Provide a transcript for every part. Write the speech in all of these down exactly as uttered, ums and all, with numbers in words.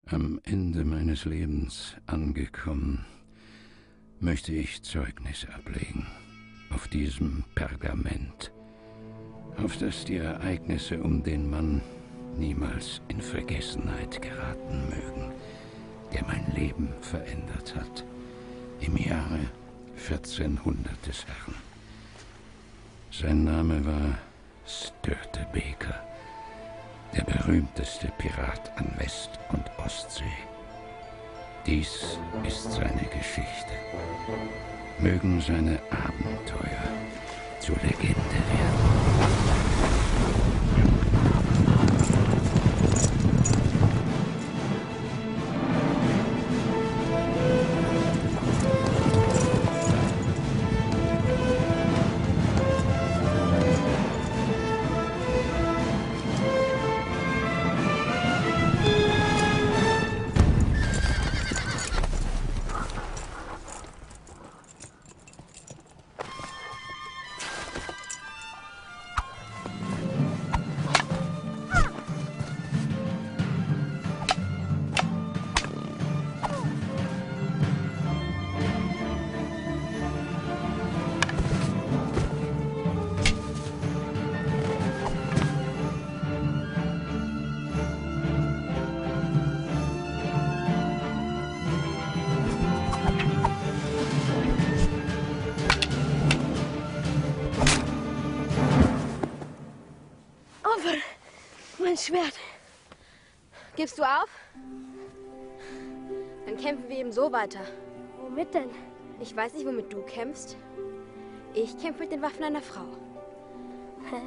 Am Ende meines Lebens angekommen, möchte ich Zeugnis ablegen auf diesem Pergament, auf das die Ereignisse um den Mann niemals in Vergessenheit geraten mögen, der mein Leben verändert hat, im Jahre vierzehnhundert des Herrn. Sein Name war Störtebeker, der berühmteste Pirat an West- und Ostsee. Dies ist seine Geschichte. Mögen seine Abenteuer zur Legende werden. Schwert. Gibst du auf? Dann kämpfen wir eben so weiter. Womit denn? Ich weiß nicht, womit du kämpfst. Ich kämpfe mit den Waffen einer Frau. Hä?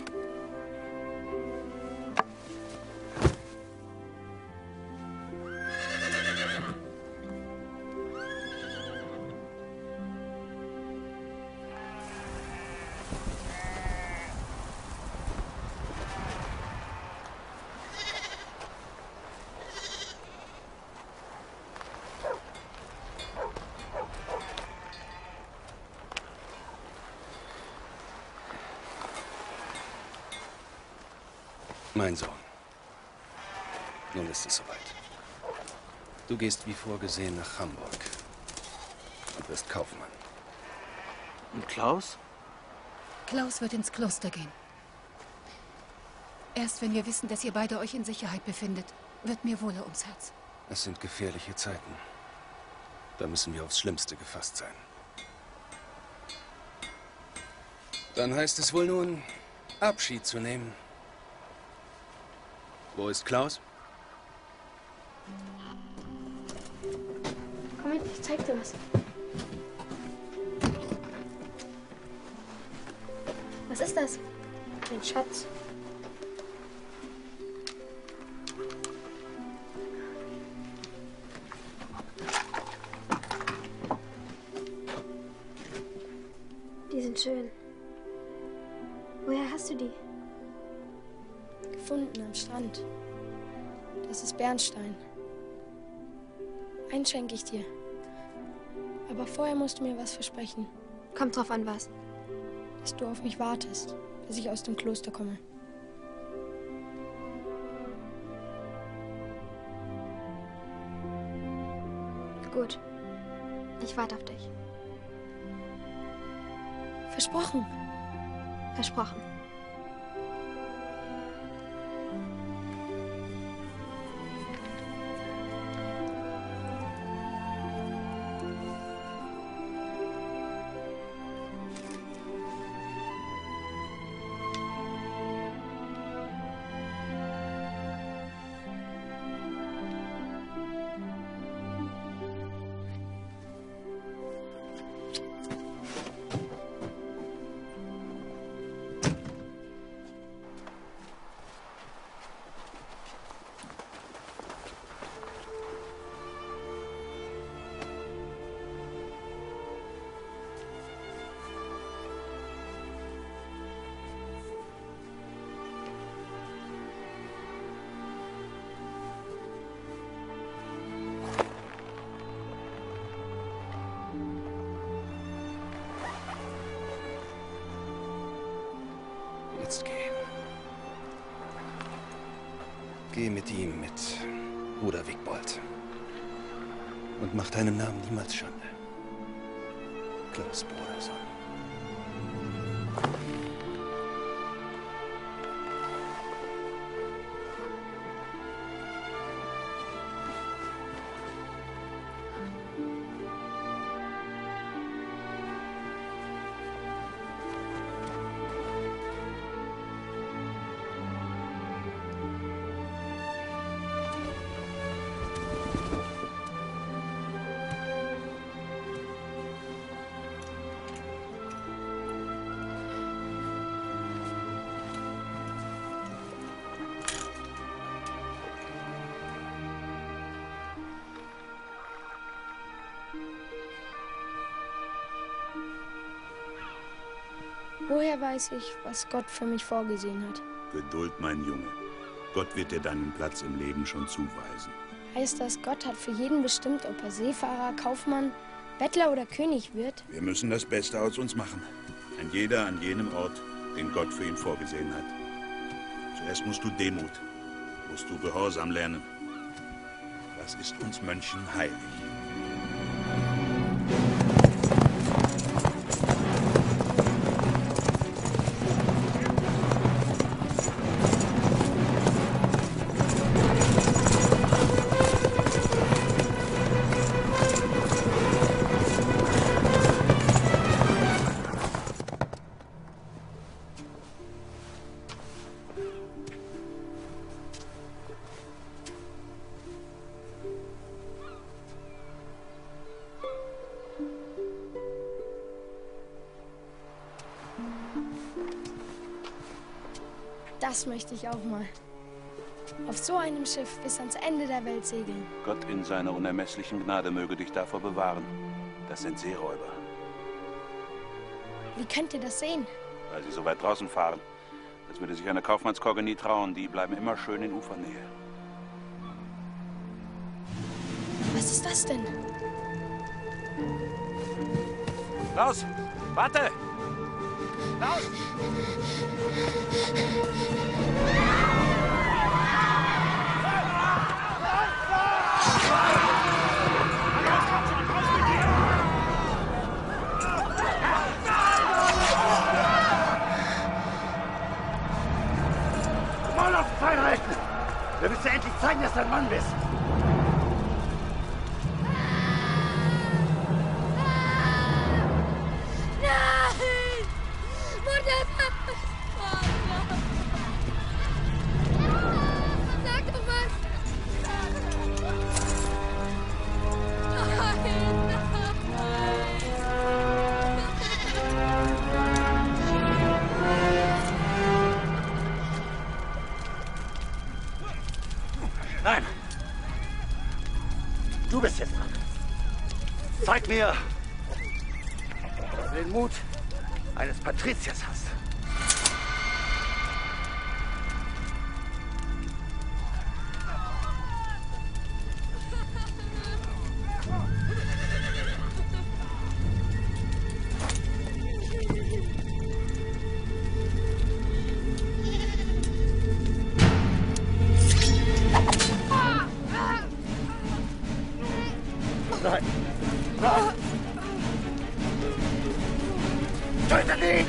Mein Sohn, nun ist es soweit. Du gehst wie vorgesehen nach Hamburg und wirst Kaufmann. Und Klaus? Klaus wird ins Kloster gehen. Erst wenn wir wissen, dass ihr beide euch in Sicherheit befindet, wird mir wohler ums Herz. Es sind gefährliche Zeiten. Da müssen wir aufs Schlimmste gefasst sein. Dann heißt es wohl nun, Abschied zu nehmen. Wo ist Klaus? Komm mit, ich zeig dir was. Was ist das? Ein Schatz. Die sind schön. Woher hast du die? Gefunden am Strand. Das ist Bernstein. Einen schenke ich dir. Aber vorher musst du mir was versprechen. Kommt drauf an, was. Dass du auf mich wartest, bis ich aus dem Kloster komme. Gut. Ich warte auf dich. Versprochen. Versprochen. Jetzt geh. Geh mit ihm, mit Bruder Wigbold. Und mach deinem Namen niemals Schande. Klaus Broderson. Woher weiß ich, was Gott für mich vorgesehen hat? Geduld, mein Junge. Gott wird dir deinen Platz im Leben schon zuweisen. Heißt das, Gott hat für jeden bestimmt, ob er Seefahrer, Kaufmann, Bettler oder König wird? Wir müssen das Beste aus uns machen. Ein jeder an jenem Ort, den Gott für ihn vorgesehen hat. Zuerst musst du Demut, musst du Gehorsam lernen. Das ist uns Mönchen heilig. Das möchte ich auch mal. Auf so einem Schiff bis ans Ende der Welt segeln. Gott in seiner unermesslichen Gnade möge dich davor bewahren. Das sind Seeräuber. Wie könnt ihr das sehen? Weil sie so weit draußen fahren. Das würde sich eine Kaufmannskogge nie trauen. Die bleiben immer schön in Ufernähe. Was ist das denn? Klaus, warte! Klaus! Maul auf den Pfeil halten! Du willst ja endlich zeigen, dass du ein Mann bist! Nein! Du bist jetzt dran. Zeig mir, dass du den Mut eines Patriziers hast. Nein! Nein! Tötet ihn!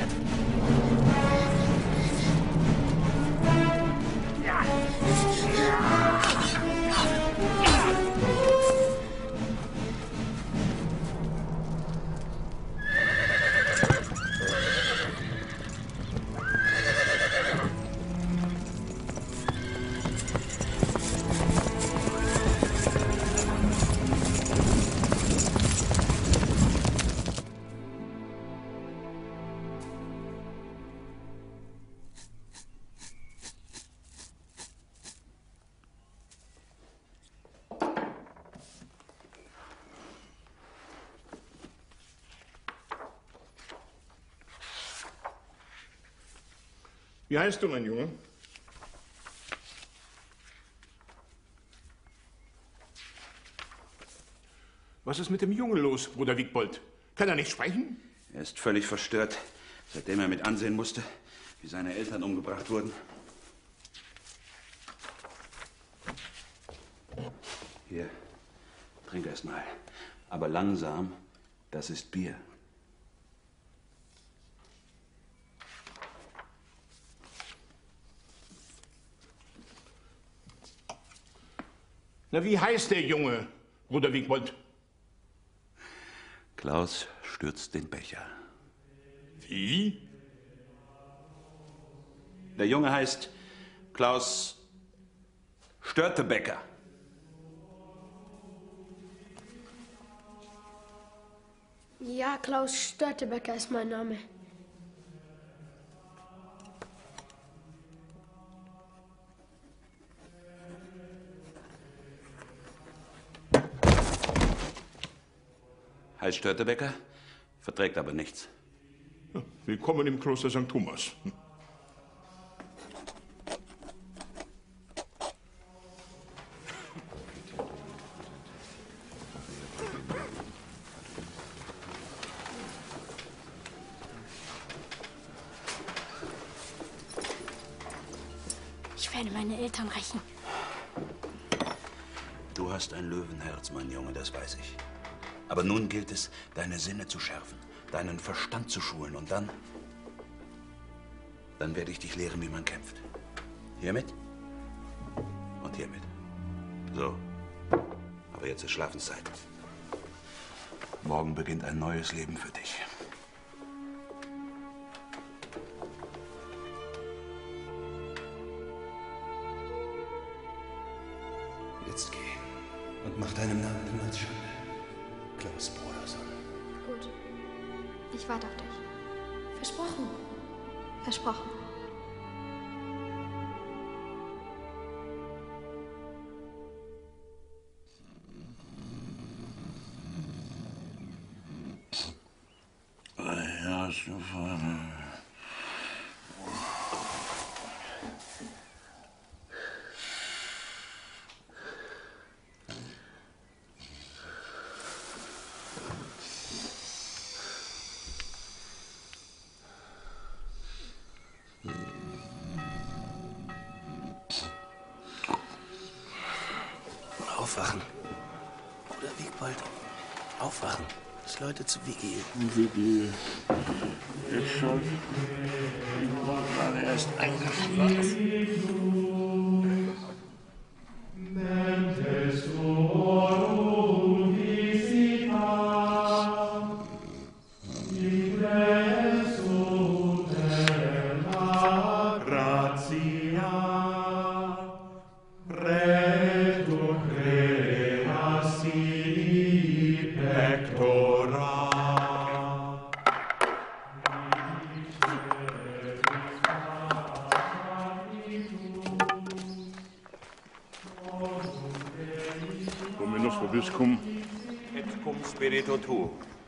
Ja! Wie heißt du, mein Junge? Was ist mit dem Jungen los, Bruder Wigbold? Kann er nicht sprechen? Er ist völlig verstört, seitdem er mit ansehen musste, wie seine Eltern umgebracht wurden. Hier, trink erst mal. Aber langsam, das ist Bier. Na, wie heißt der Junge, Bruder Wigbold? Klaus stürzt den Becher. Wie? Der Junge heißt Klaus Störtebeker. Ja, Klaus Störtebeker ist mein Name. Heißt Störtebeker, verträgt aber nichts. Ja, willkommen im Kloster Sankt Thomas. Ich werde meine Eltern rächen. Du hast ein Löwenherz, mein Junge, das weiß ich. Aber nun gilt es, deine Sinne zu schärfen, deinen Verstand zu schulen und dann... Dann werde ich dich lehren, wie man kämpft. Hiermit und hiermit. So. Aber jetzt ist Schlafenszeit. Morgen beginnt ein neues Leben für dich. Jetzt geh und mach deinem Namen niemals Schande. Klaus Broderson. Gut. Ich warte auf dich. Versprochen. Versprochen. Ja, Stefan. Aufwachen. Bruder Wigbold, aufwachen. Es läutet zu Vigil. Vigil. Ist schon. Ich war gerade erst eingeschlafen. Dominus vobiscum. Et cum spiritu tuo.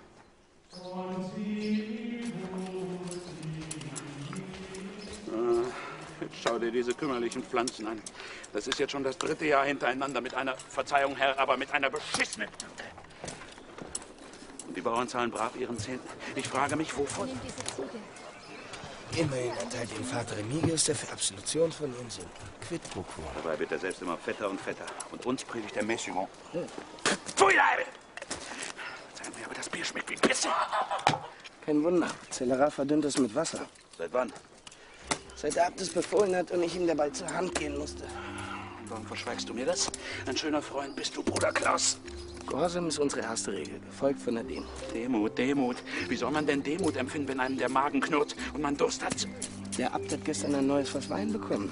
Jetzt schau dir diese kümmerlichen Pflanzen an. Das ist jetzt schon das dritte Jahr hintereinander mit einer, Verzeihung, Herr, aber mit einer beschissenen Ernte. Und die Bauern zahlen brav ihren Zehnten. Ich frage mich, wovon... Nimm diese Ziege. Immerhin erteilt Ihnen Vater Remigius der für Absolution von Ihren Sünden. Quid pro quo. Dabei wird er selbst immer fetter und fetter. Und uns predigt der Messigon. Hm. Pfui, Leib! Verzeihen mir, aber das Bier schmeckt wie Pisse. Kein Wunder. Cellerat verdünnt es mit Wasser. Seit wann? Seit der Abt es befohlen hat und ich ihm dabei zur Hand gehen musste. Warum verschweigst du mir das? Ein schöner Freund bist du, Bruder Klaus. Gehorsam ist unsere erste Regel, gefolgt von der Demut. Demut, Demut. Wie soll man denn Demut empfinden, wenn einem der Magen knurrt und man Durst hat? Der Abt hat gestern ein neues Fass Wein bekommen.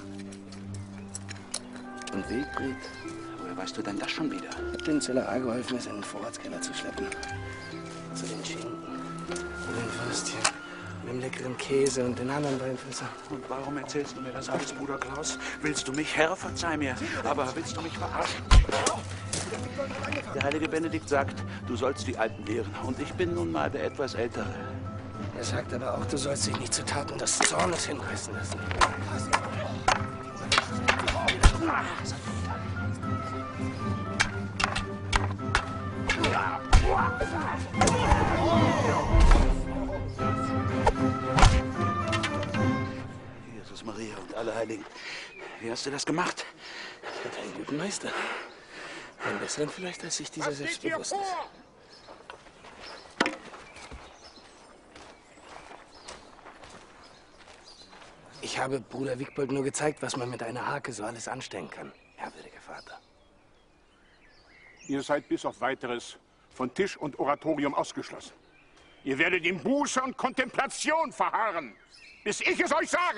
Und Wildbret. Woher weißt du denn das schon wieder? Ich hab dem Cellerat geholfen, es in den Vorratskeller zu schleppen. Zu den Schinken und den Würstchen und dem leckeren Käse und den anderen Weinfässern. Und warum erzählst du mir das alles, Bruder Klaus? Willst du mich, Herr, verzeih mir, aber willst du mich verarschen? Der heilige Benedikt sagt, du sollst die Alten lehren. Und ich bin nun mal der etwas Ältere. Er sagt aber auch, du sollst dich nicht zu Taten des Zornes hinreißen lassen. Jesus Maria und alle Heiligen. Wie hast du das gemacht? Ich hatte einen guten Meister. Ein besseren vielleicht, als sich dieser selbst bewusst ist. Ich habe Bruder Wigbold nur gezeigt, was man mit einer Hake so alles anstellen kann, ehrwürdiger Vater. Ihr seid bis auf Weiteres von Tisch und Oratorium ausgeschlossen. Ihr werdet in Buße und Kontemplation verharren, bis ich es euch sage.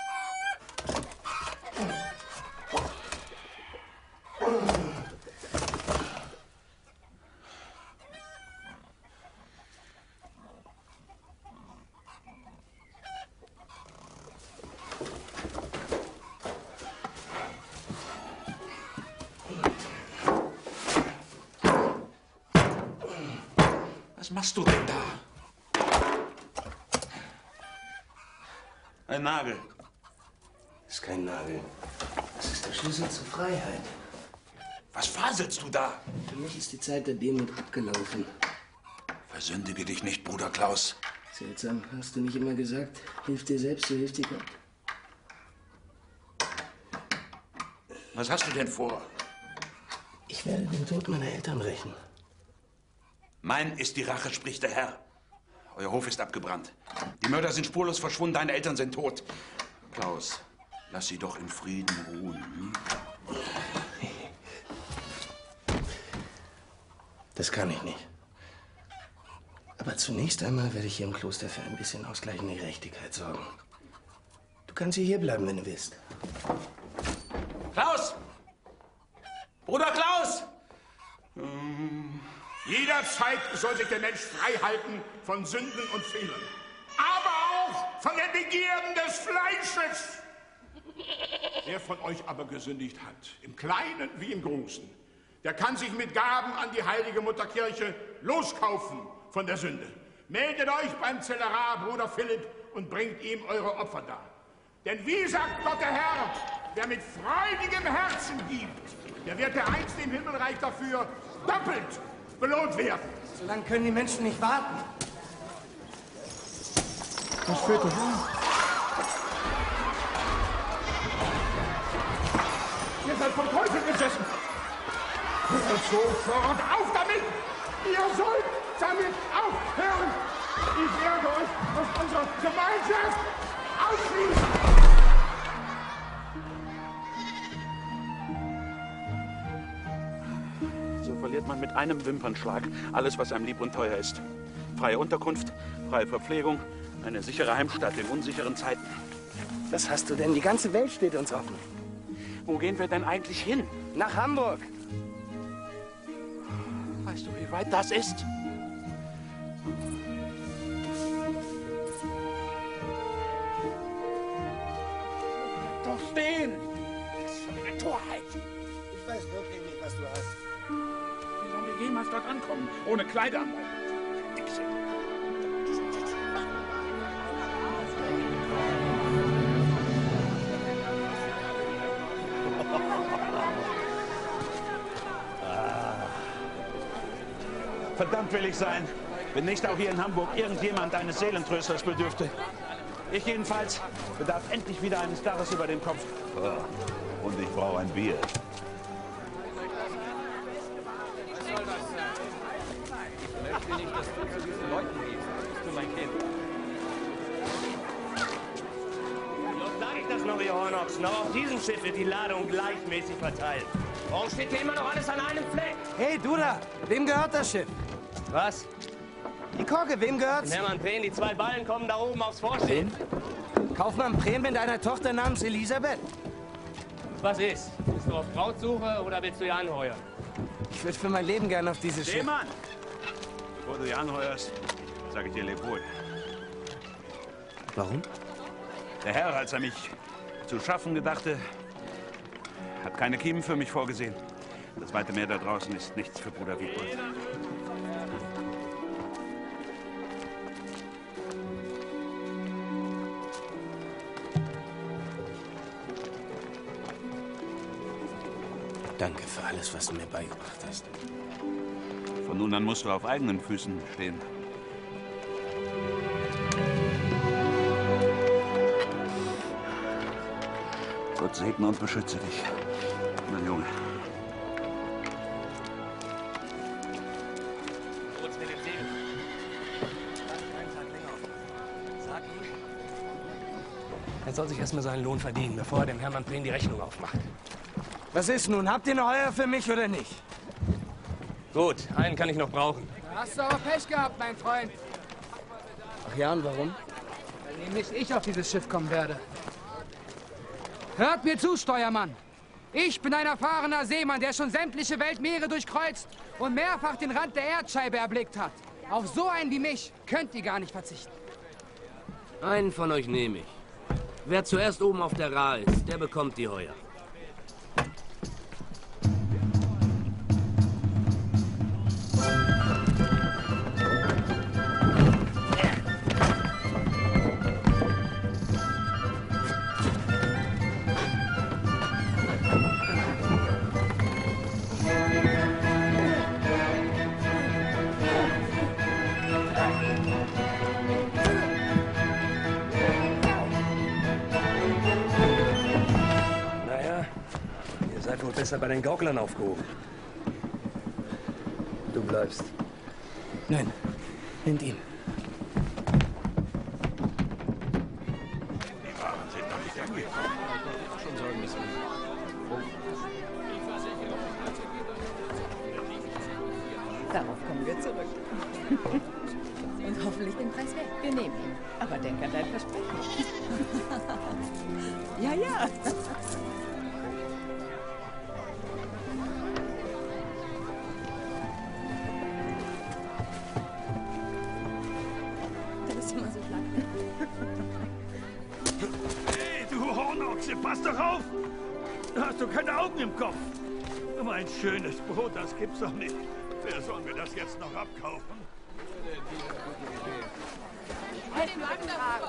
Was machst du denn da? Ein Nagel. Das ist kein Nagel. Das ist der Schlüssel zur Freiheit. Was faselst du da? Für mich ist die Zeit der Demut abgelaufen. Versündige dich nicht, Bruder Klaus. Seltsam, hast du nicht immer gesagt, hilf dir selbst, so hilft dir Gott. Was hast du denn vor? Ich werde den Tod meiner Eltern rächen. Mein ist die Rache, spricht der Herr. Euer Hof ist abgebrannt. Die Mörder sind spurlos verschwunden, deine Eltern sind tot. Klaus, lass sie doch in Frieden ruhen. Hm? Das kann ich nicht. Aber zunächst einmal werde ich hier im Kloster für ein bisschen ausgleichende Gerechtigkeit sorgen. Du kannst hier bleiben, wenn du willst. Klaus! Bruder Klaus! Hm. Jederzeit soll sich der Mensch frei halten von Sünden und Fehlern, aber auch von den Begierden des Fleisches. Wer von euch aber gesündigt hat, im Kleinen wie im Großen, der kann sich mit Gaben an die heilige Mutterkirche loskaufen von der Sünde. Meldet euch beim Zellerar, Bruder Philipp, und bringt ihm eure Opfer dar. Denn wie sagt Gott der Herr, wer mit freudigem Herzen gibt, der wird der einst im Himmelreich dafür doppelt belohnt werden. So lange können die Menschen nicht warten. Was führt das an? Ihr seid vom Teufel besessen. Und sofort auf damit! Ihr sollt damit aufhören! Ich werde euch aus unserer Gemeinschaft ausschließen! So verliert man mit einem Wimpernschlag alles, was einem lieb und teuer ist. Freie Unterkunft, freie Verpflegung, eine sichere Heimstatt in unsicheren Zeiten. Was hast du denn? Die ganze Welt steht uns offen. Wo gehen wir denn eigentlich hin? Nach Hamburg. Weißt du, wie weit das ist? Doch stehen! Das ist schon eine Torheit. Ich weiß wirklich nicht, was du hast. Wie sollen wir jemals dort ankommen? Ohne Kleider am Leib. Verdammt will ich sein, wenn nicht auch hier in Hamburg irgendjemand eines Seelentrösters bedürfte. Ich jedenfalls bedarf endlich wieder eines Daches über dem Kopf. Und ich brauche ein Bier. Was soll das sein? Ich möchte nicht, dass du zu diesen Leuten gehst. Bist du mein Kind? Noch sage ich das noch, ihr Hornochsen. Auch auf diesem Schiff wird die Ladung gleichmäßig verteilt. Warum steht hier immer noch alles an einem Fleck? Hey, du da! Wem gehört das Schiff? Was? Die Korke, wem gehört's? Hermann Prehn, die zwei Ballen kommen da oben aufs Vorstehen. Kaufmann Prehn mit einer Tochter namens Elisabeth. Was ist? Bist du auf Brautsuche oder willst du hier anheuern? Ich würde für mein Leben gern auf dieses Schiff. Seemann! Bevor du dich anheuerst, sage ich dir leb wohl. Warum? Der Herr, als er mich zu schaffen gedachte, hat keine Kiemen für mich vorgesehen. Das weite Meer da draußen ist nichts für Bruder Wigbold. Danke für alles, was du mir beigebracht hast. Von nun an musst du auf eigenen Füßen stehen. Gott segne und beschütze dich, mein Junge. soll sich erstmal seinen Lohn verdienen, bevor er dem Hermann Prehn die Rechnung aufmacht. Was ist nun? Habt ihr eine Heuer für mich oder nicht? Gut, einen kann ich noch brauchen. Da hast du aber Pech gehabt, mein Freund. Ach ja, und warum? Weil nämlich ich auf dieses Schiff kommen werde. Hört mir zu, Steuermann. Ich bin ein erfahrener Seemann, der schon sämtliche Weltmeere durchkreuzt und mehrfach den Rand der Erdscheibe erblickt hat. Auf so einen wie mich könnt ihr gar nicht verzichten. Einen von euch nehme ich. Wer zuerst oben auf der Ra ist, der bekommt die Heuer. Besser bei den Gauklern aufgehoben. Du bleibst. Nein, nehmt ihn. Die Waren sind noch nicht angekommen. Schon sagen müssen. Darauf kommen wir zurück. Und hoffentlich den Preis wert. Wir nehmen ihn. Aber denk an dein Versprechen. Ja, ja. Hey, du Hornochse, pass doch auf! Hast du keine Augen im Kopf? Aber ein schönes Brot, das gibt's doch nicht. Wer soll mir das jetzt noch abkaufen? Halt den Wagen da!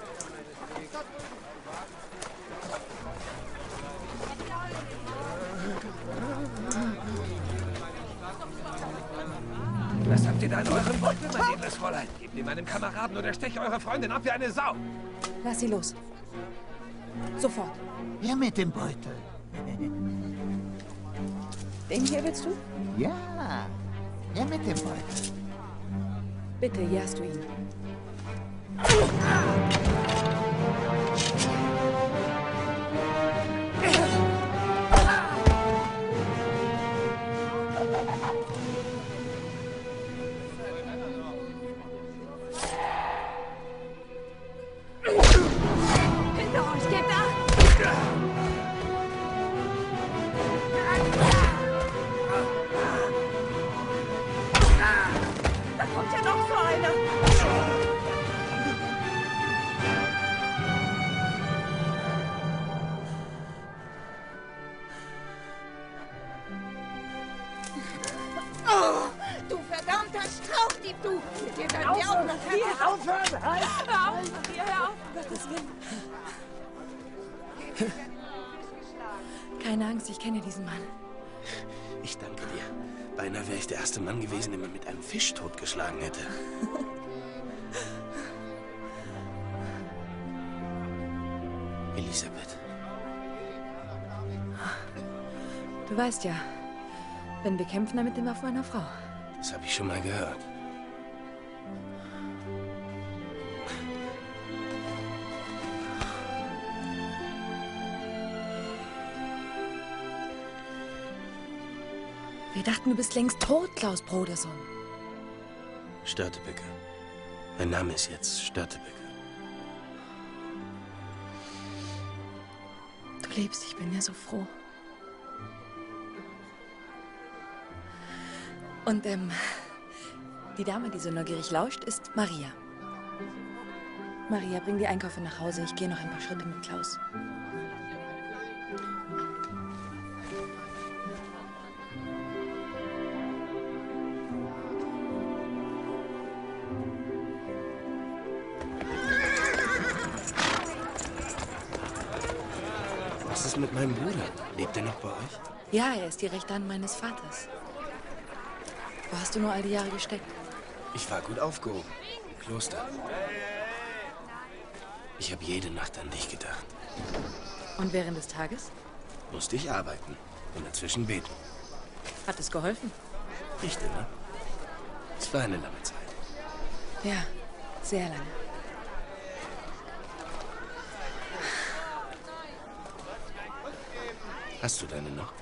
Was habt ihr da in eurem Beutel, mein edles Fräulein? Gebt ihr meinem Kameraden oder steche eure Freundin ab wie eine Sau. Lass sie los. Sofort. Ja, mit dem Beutel. Den hier willst du? Ja, ja, mit dem Beutel. Bitte, hier hast du ihn. Keine Angst, ich kenne diesen Mann. Ich danke dir. Beinahe wäre ich der erste Mann gewesen, den man mit einem Fisch totgeschlagen hätte. Elisabeth. Du weißt ja, wenn wir kämpfen, dann mit den Waffen einer Frau. Das habe ich schon mal gehört. Wir dachten, du bist längst tot, Klaus Broderson. Störtebeker. Mein Name ist jetzt Störtebeker. Du lebst, ich bin ja so froh. Und, ähm, die Dame, die so neugierig lauscht, ist Maria. Maria, bring die Einkäufe nach Hause. Ich gehe noch ein paar Schritte mit Klaus. Was ist mit meinem Bruder? Lebt er noch bei euch? Ja, er ist die rechte Hand meines Vaters. Wo hast du nur all die Jahre gesteckt? Ich war gut aufgehoben. Im Kloster. Ich habe jede Nacht an dich gedacht. Und während des Tages? Musste ich arbeiten und dazwischen beten. Hat es geholfen? Nicht immer. Es war eine lange Zeit. Ja, sehr lange. Hast du deine noch?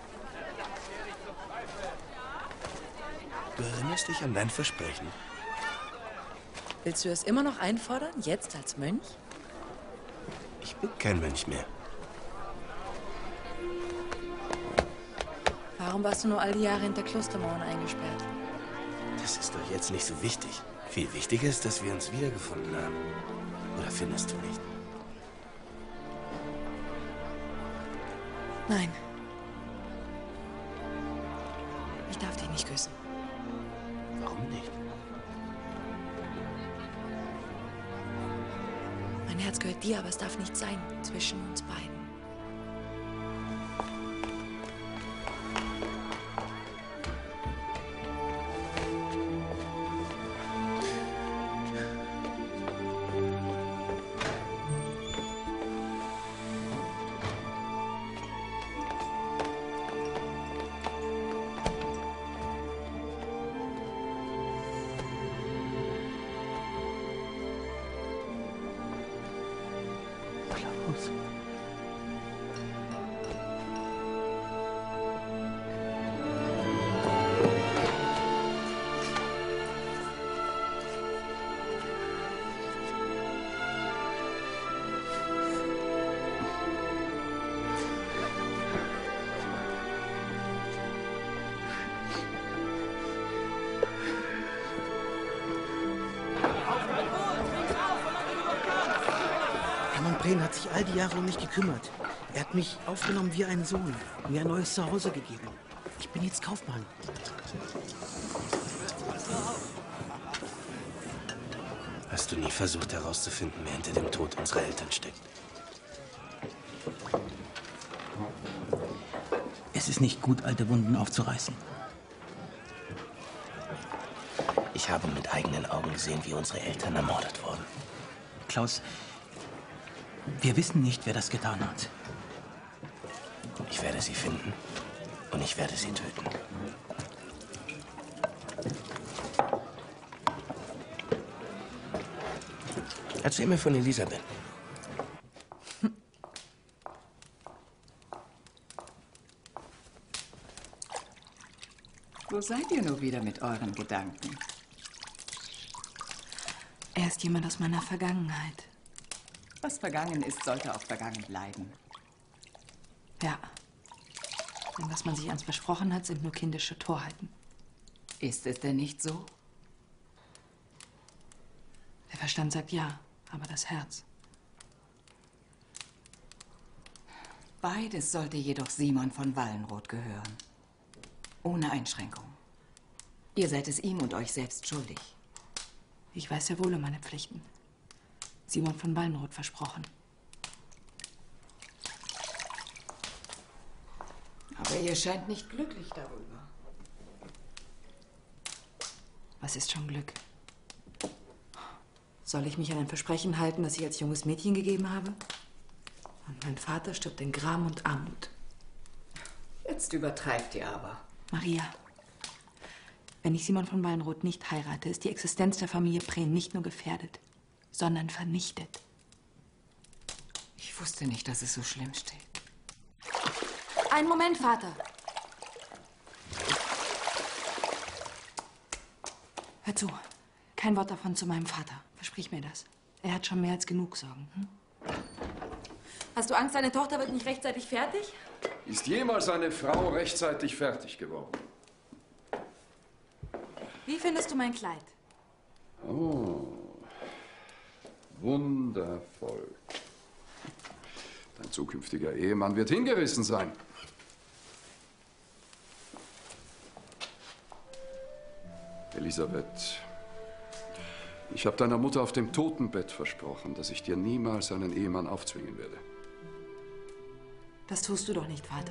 Du erinnerst dich an dein Versprechen? Willst du es immer noch einfordern, jetzt als Mönch? Ich bin kein Mönch mehr. Warum warst du nur all die Jahre hinter Klostermauern eingesperrt? Das ist doch jetzt nicht so wichtig. Viel wichtiger ist, dass wir uns wiedergefunden haben. Oder findest du nicht? Nein. Ich darf dich nicht küssen. Warum nicht? Mein Herz gehört dir, aber es darf nicht sein zwischen uns beiden. Hermann hat sich all die Jahre um mich gekümmert. Er hat mich aufgenommen wie einen Sohn, mir ein neues Zuhause gegeben. Ich bin jetzt Kaufmann. Hast du nie versucht herauszufinden, wer hinter dem Tod unserer Eltern steckt? Es ist nicht gut, alte Wunden aufzureißen. Ich habe mit eigenen Augen gesehen, wie unsere Eltern ermordet wurden. Klaus, wir wissen nicht, wer das getan hat. Ich werde sie finden und ich werde sie töten. Erzähl mir von Elisabeth. Wo seid ihr nur wieder mit euren Gedanken? Er ist jemand aus meiner Vergangenheit. Was vergangen ist, sollte auch vergangen bleiben. Ja. Denn was man sich einst versprochen hat, sind nur kindische Torheiten. Ist es denn nicht so? Der Verstand sagt ja, aber das Herz. Beides sollte jedoch Simon von Wallenroth gehören. Ohne Einschränkung. Ihr seid es ihm und euch selbst schuldig. Ich weiß ja wohl um meine Pflichten. Simon von Wallenroth versprochen. Aber ihr scheint nicht glücklich darüber. Was ist schon Glück? Soll ich mich an ein Versprechen halten, das ich als junges Mädchen gegeben habe? Und mein Vater stirbt in Gram und Armut. Jetzt übertreibt ihr aber. Maria, wenn ich Simon von Wallenroth nicht heirate, ist die Existenz der Familie Prehn nicht nur gefährdet, sondern vernichtet. Ich wusste nicht, dass es so schlimm steht. Einen Moment, Vater. Hör zu. Kein Wort davon zu meinem Vater. Versprich mir das. Er hat schon mehr als genug Sorgen. Hm? Hast du Angst, deine Tochter wird nicht rechtzeitig fertig? Ist jemals eine Frau rechtzeitig fertig geworden? Wie findest du mein Kleid? Oh, wundervoll. Dein zukünftiger Ehemann wird hingerissen sein. Elisabeth, ich habe deiner Mutter auf dem Totenbett versprochen, dass ich dir niemals einen Ehemann aufzwingen werde. Das tust du doch nicht, Vater.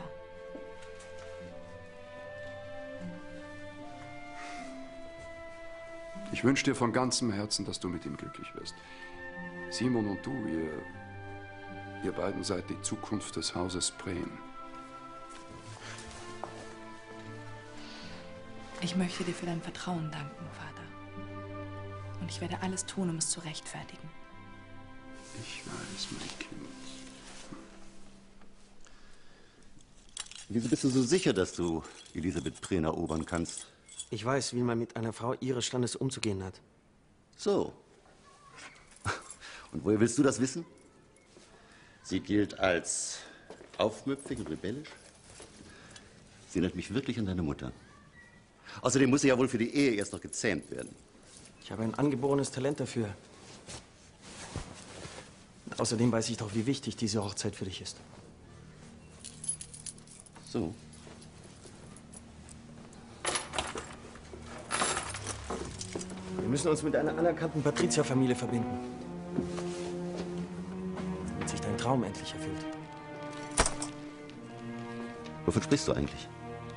Ich wünsche dir von ganzem Herzen, dass du mit ihm glücklich wirst. Simon und du, ihr, ihr beiden seid die Zukunft des Hauses Prehn. Ich möchte dir für dein Vertrauen danken, Vater. Und ich werde alles tun, um es zu rechtfertigen. Ich weiß, mein Kind. Wieso bist du so sicher, dass du Elisabeth Prehn erobern kannst? Ich weiß, wie man mit einer Frau ihres Standes umzugehen hat. So. Und woher willst du das wissen? Sie gilt als aufmüpfig und rebellisch. Sie erinnert mich wirklich an deine Mutter. Außerdem muss sie ja wohl für die Ehe erst noch gezähmt werden. Ich habe ein angeborenes Talent dafür. Und außerdem weiß ich doch, wie wichtig diese Hochzeit für dich ist. So. Wir müssen uns mit einer anerkannten Patrizierfamilie verbinden. Damit sich dein Traum endlich erfüllt. Wovon sprichst du eigentlich?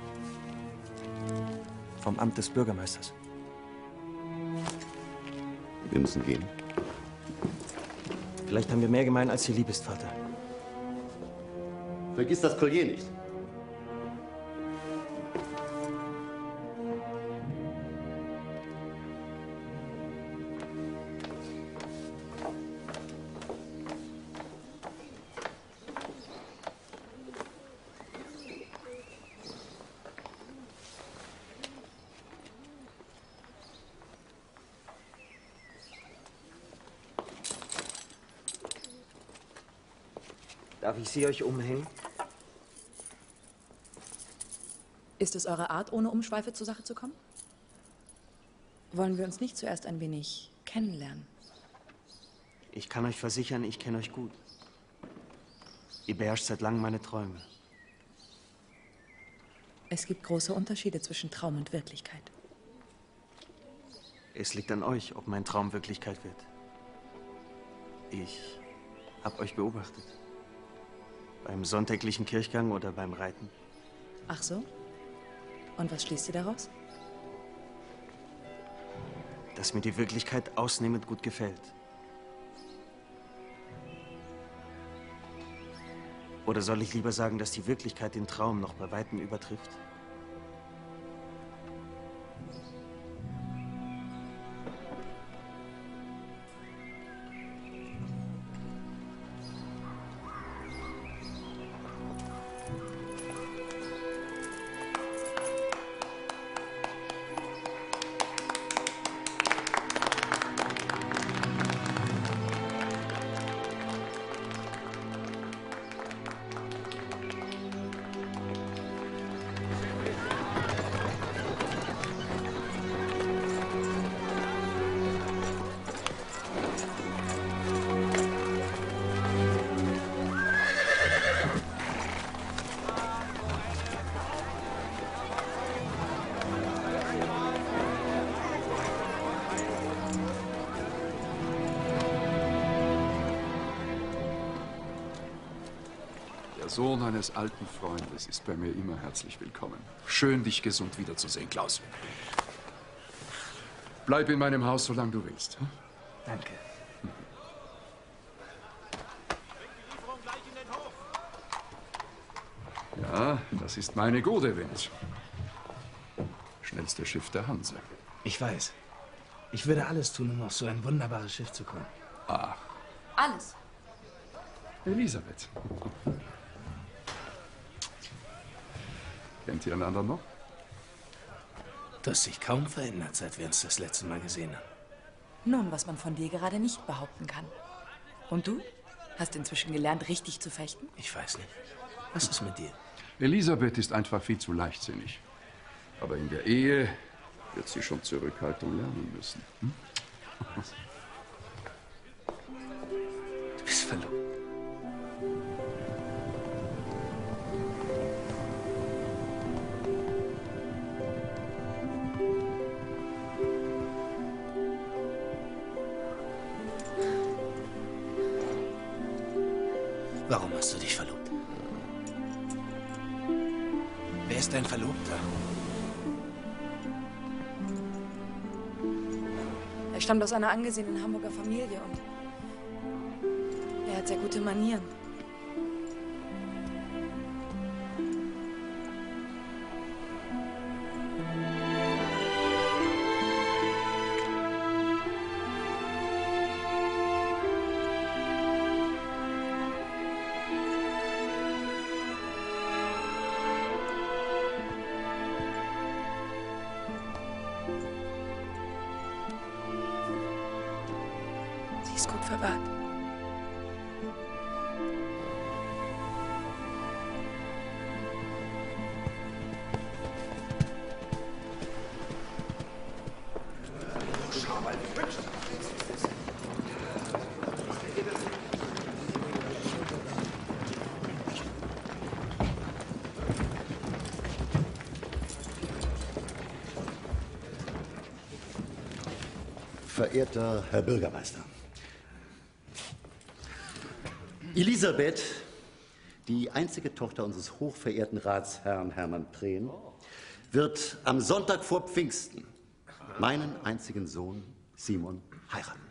Vom Amt des Bürgermeisters. Wir müssen gehen. Vielleicht haben wir mehr gemein, als dir lieb ist, Vater. Vergiss das Collier nicht. Darf ich sie euch umhängen? Ist es eure Art, ohne Umschweife zur Sache zu kommen? Wollen wir uns nicht zuerst ein wenig kennenlernen? Ich kann euch versichern, ich kenne euch gut. Ihr beherrscht seit langem meine Träume. Es gibt große Unterschiede zwischen Traum und Wirklichkeit. Es liegt an euch, ob mein Traum Wirklichkeit wird. Ich habe euch beobachtet. Beim sonntäglichen Kirchgang oder beim Reiten. Ach so? Und was schließt ihr daraus? Dass mir die Wirklichkeit ausnehmend gut gefällt. Oder soll ich lieber sagen, dass die Wirklichkeit den Traum noch bei Weitem übertrifft? Der Sohn eines alten Freundes ist bei mir immer herzlich willkommen. Schön, dich gesund wiederzusehen, Klaus. Bleib in meinem Haus, solange du willst. Hm? Danke. Ja, das ist meine Godewind. Schnellste Schiff der Hanse. Ich weiß. Ich würde alles tun, um auf so ein wunderbares Schiff zu kommen. Ach, Alles. Elisabeth. Kennt ihr einander noch? Du hast dich kaum verändert, seit wir uns das letzte Mal gesehen haben. Nun, was man von dir gerade nicht behaupten kann. Und du? Hast inzwischen gelernt, richtig zu fechten? Ich weiß nicht. Was ist mit dir? Elisabeth ist einfach viel zu leichtsinnig. Aber in der Ehe wird sie schon Zurückhaltung lernen müssen. Hm? Du bist verlobt. Warum hast du dich verlobt? Wer ist dein Verlobter? Er stammt aus einer angesehenen Hamburger Familie und er hat sehr gute Manieren. ist gut verwahrt. Verehrter Herr Bürgermeister, Elisabeth, die einzige Tochter unseres hochverehrten Ratsherrn Hermann Prehn, wird am Sonntag vor Pfingsten meinen einzigen Sohn Simon heiraten.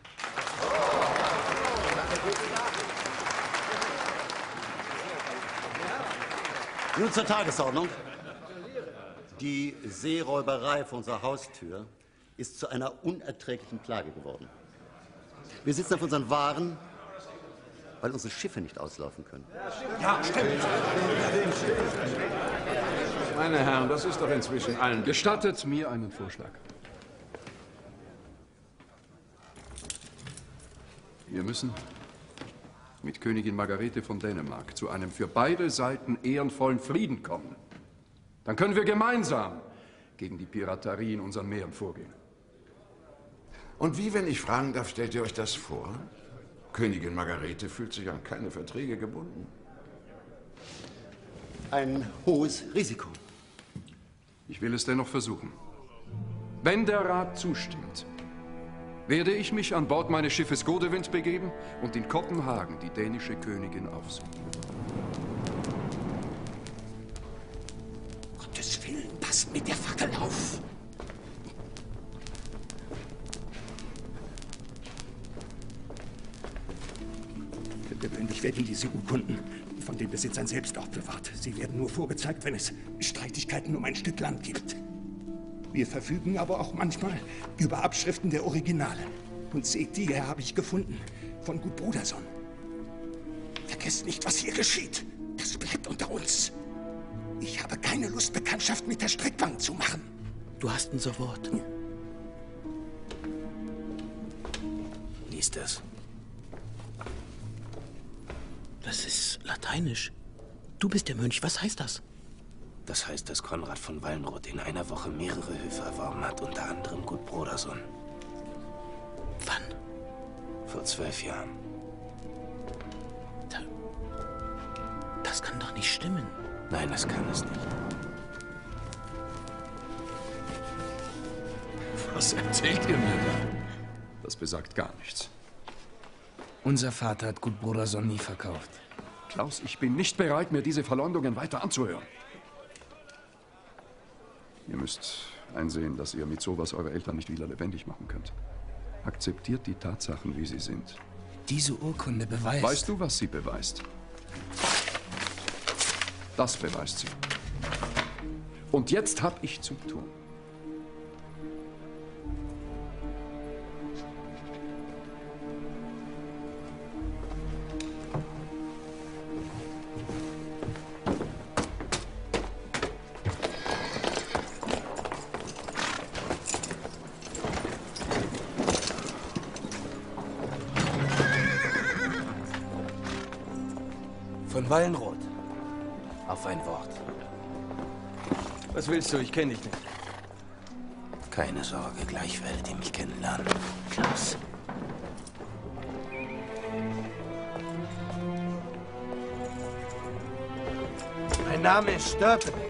Nun zur Tagesordnung. Die Seeräuberei vor unserer Haustür ist zu einer unerträglichen Plage geworden. Wir sitzen auf unseren Waren, weil unsere Schiffe nicht auslaufen können. Ja, stimmt. Meine Herren, das ist doch inzwischen allen... Gestattet mir einen Vorschlag. Wir müssen mit Königin Margarete von Dänemark zu einem für beide Seiten ehrenvollen Frieden kommen. Dann können wir gemeinsam gegen die Piraterie in unseren Meeren vorgehen. Und wie, wenn ich fragen darf, stellt ihr euch das vor? Königin Margarete fühlt sich an keine Verträge gebunden. Ein hohes Risiko. Ich will es dennoch versuchen. Wenn der Rat zustimmt, werde ich mich an Bord meines Schiffes Godewind begeben und in Kopenhagen die dänische Königin aufsuchen. Gottes Willen, passt mit der Fackel auf! Gewöhnlich werden diese Urkunden von den Besitzern selbst aufbewahrt. Sie werden nur vorgezeigt, wenn es Streitigkeiten um ein Stück Land gibt. Wir verfügen aber auch manchmal über Abschriften der Originale. Und seht, die hier habe ich gefunden, von Gut Bruderson. Vergesst nicht, was hier geschieht. Das bleibt unter uns. Ich habe keine Lust, Bekanntschaft mit der Streckbank zu machen. Du hast unser Wort. Lies das. Das ist lateinisch. Du bist der Mönch. Was heißt das? Das heißt, dass Konrad von Wallenroth in einer Woche mehrere Höfe erworben hat, unter anderem Gut Broderson. Wann? Vor zwölf Jahren. Da, das kann doch nicht stimmen. Nein, das kann es nicht. Was erzählt ihr mir da? Das besagt gar nichts. Unser Vater hat Gut Broderson nie verkauft. Klaus, ich bin nicht bereit, mir diese Verleumdungen weiter anzuhören. Ihr müsst einsehen, dass ihr mit sowas eure Eltern nicht wieder lebendig machen könnt. Akzeptiert die Tatsachen, wie sie sind. Diese Urkunde beweist... Weißt du, was sie beweist? Das beweist sie. Und jetzt hab ich zu tun. Von Wallenroth. Auf ein Wort. Was willst du? Ich kenne dich nicht. Keine Sorge, gleich werdet ihr mich kennenlernen. Klaus. Mein Name ist Störtebeker.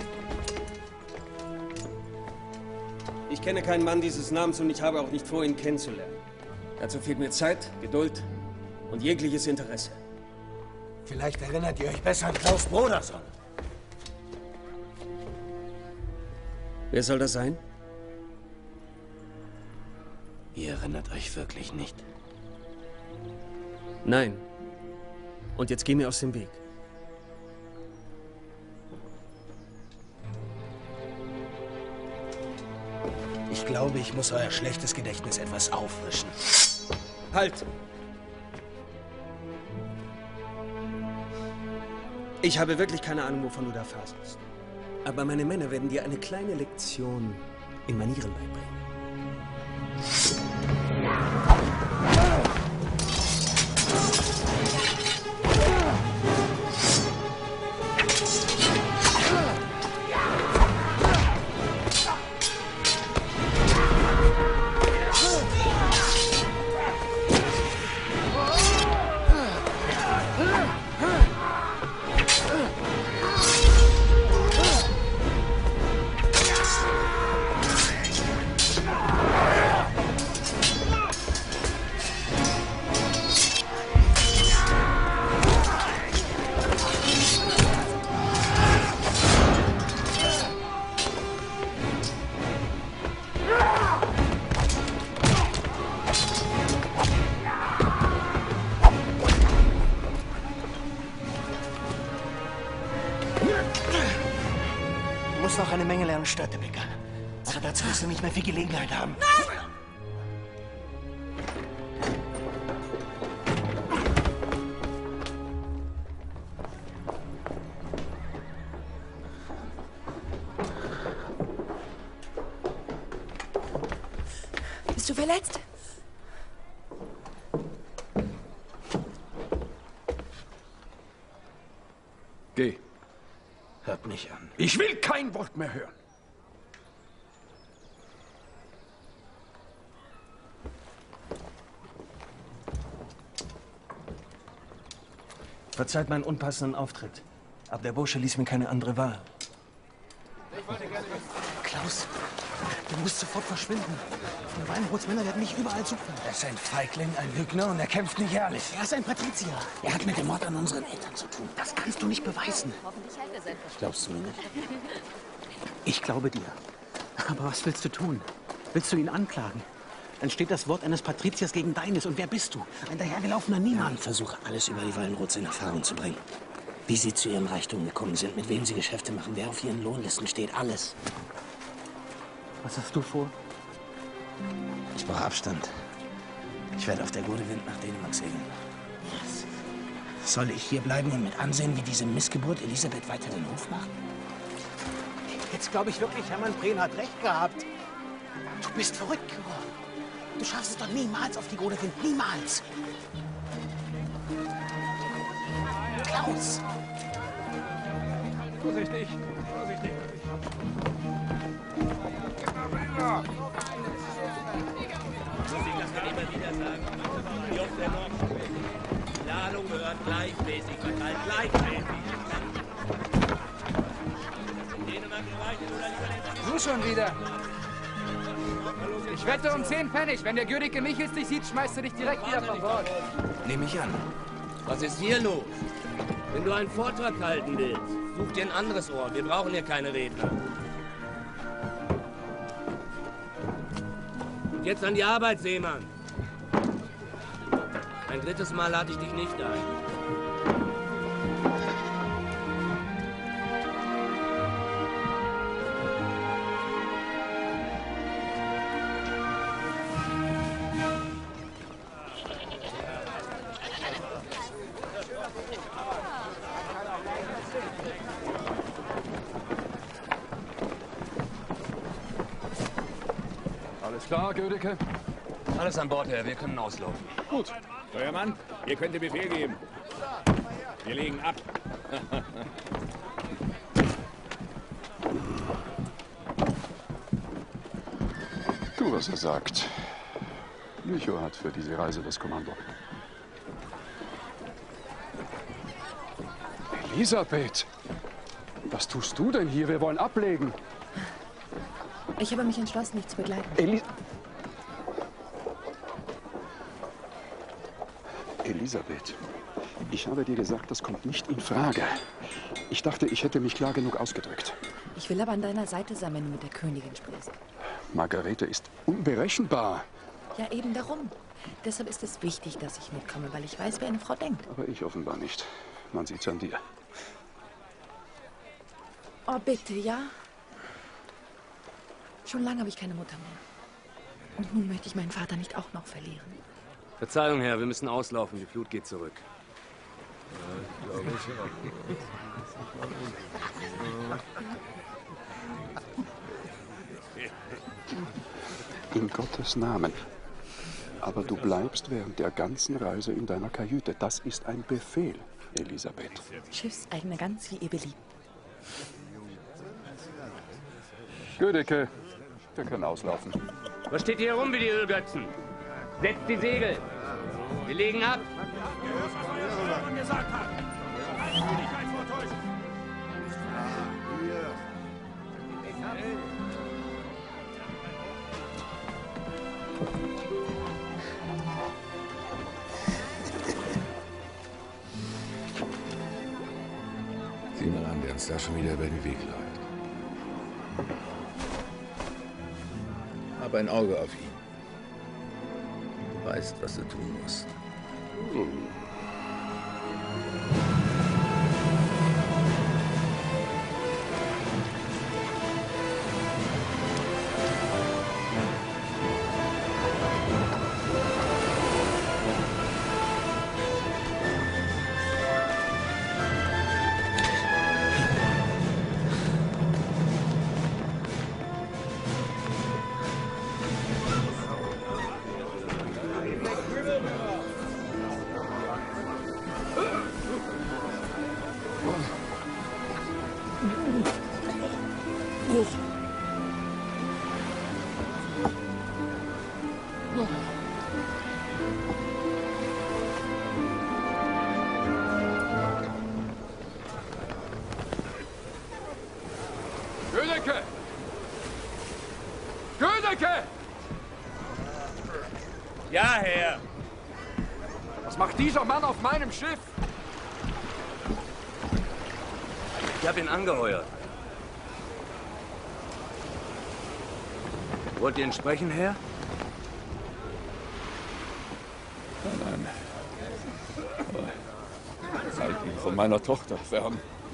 Ich kenne keinen Mann dieses Namens und ich habe auch nicht vor, ihn kennenzulernen. Dazu fehlt mir Zeit, Geduld und jegliches Interesse. Vielleicht erinnert ihr euch besser an Klaus Broderson. Wer soll das sein? Ihr erinnert euch wirklich nicht? Nein. Und jetzt geh mir aus dem Weg. Ich glaube, ich muss euer schlechtes Gedächtnis etwas auffrischen. Halt! Ich habe wirklich keine Ahnung, wovon du da faselst. Aber meine Männer werden dir eine kleine Lektion in Manieren beibringen. Herrn Störtebeker. Aber dazu wirst du nicht mehr viel Gelegenheit haben. Nein! Bist du verletzt? Geh. Hört mich an. Ich will kein Wort mehr hören. Verzeiht meinen unpassenden Auftritt. Aber der Bursche ließ mir keine andere Wahl. Klaus, du musst sofort verschwinden. Die Weinrots Männer werden mich überall suchen. Er ist ein Feigling, ein Lügner und er kämpft nicht ehrlich. Er ist ein Patrizier. Er hat mit dem Mord an unseren Eltern zu tun. Das kannst du nicht beweisen. Glaubst du mir nicht? Ich glaube dir. Aber was willst du tun? Willst du ihn anklagen? Dann steht das Wort eines Patriziers gegen deines. Und wer bist du? Ein dahergelaufener Niemand. Ich versuche alles über die Wallenrots in Erfahrung zu bringen. Wie sie zu ihrem Reichtum gekommen sind, mit wem sie Geschäfte machen, wer auf ihren Lohnlisten steht, alles. Was hast du vor? Ich brauche Abstand. Ich werde auf der Gode Wind nach Dänemark segeln. Soll ich hier bleiben und mit ansehen, wie diese Missgeburt Elisabeth weiter den Hof macht? Jetzt glaube ich wirklich, Hermann Prehn hat recht gehabt. Du bist verrückt geworden. Du schaffst es doch niemals auf die Gode Wind. Niemals. Klaus! Vorsichtig, vorsichtig. Muss ich das dann immer wieder sagen? Wie oft denn noch? Ladung gehört gleichmäßig verteilt, gleichmäßig. Du schon wieder. Ich wette um zehn Pfennig. Wenn der Gödicke Michels dich sieht, schmeißt du dich direkt wieder von Bord. Nehme ich an. Was ist hier los? Wenn du einen Vortrag halten willst, such dir ein anderes Ohr. Wir brauchen hier keine Redner. Und jetzt an die Arbeit, Seemann. Ein drittes Mal lade ich dich nicht ein. Alles klar, Gödicke? Alles an Bord, Herr. Wir können auslaufen. Gut. Steuermann, ihr könnt den Befehl geben. Wir legen ab. Tu, was er sagt. Lüchow hat für diese Reise das Kommando. Elisabeth! Was tust du denn hier? Wir wollen ablegen. Ich habe mich entschlossen, dich zu begleiten. Elis Elisabeth, ich habe dir gesagt, das kommt nicht in Frage. Ich dachte, ich hätte mich klar genug ausgedrückt. Ich will aber an deiner Seite sein, wenn du mit der Königin sprichst. Margarete ist unberechenbar. Ja, eben darum. Deshalb ist es wichtig, dass ich mitkomme, weil ich weiß, wie eine Frau denkt. Aber ich offenbar nicht. Man sieht's an dir. Oh, bitte, ja? Schon lange habe ich keine Mutter mehr. Und nun möchte ich meinen Vater nicht auch noch verlieren. Verzeihung, Herr, wir müssen auslaufen. Die Flut geht zurück. In Gottes Namen. Aber du bleibst während der ganzen Reise in deiner Kajüte. Das ist ein Befehl, Elisabeth. Schiffseigner ganz wie ihr beliebt. Gödicke, wir können auslaufen. Was steht hier rum wie die Ölgötzen? Setzt die Segel. Wir legen ab. Sieh mal an, der uns da schon wieder über den Weg läuft. Hab ein Auge auf ihn. Du weißt, was du tun musst. Hm. Reinecke! Ja, Herr. Was macht dieser Mann auf meinem Schiff? Ich habe ihn angeheuert. Wollt ihr ihn sprechen, Herr? Nein, nein. Halt ihn von meiner Tochter fern.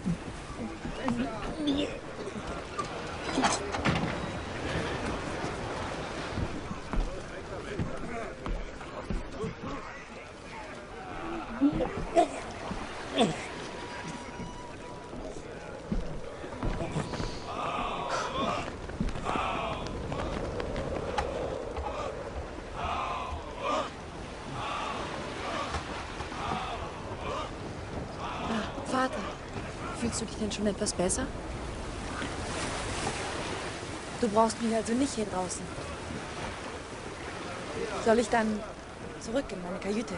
Vater, fühlst du dich denn schon etwas besser? Du brauchst mich also nicht hier draußen. Soll ich dann zurück in meine Kajüte?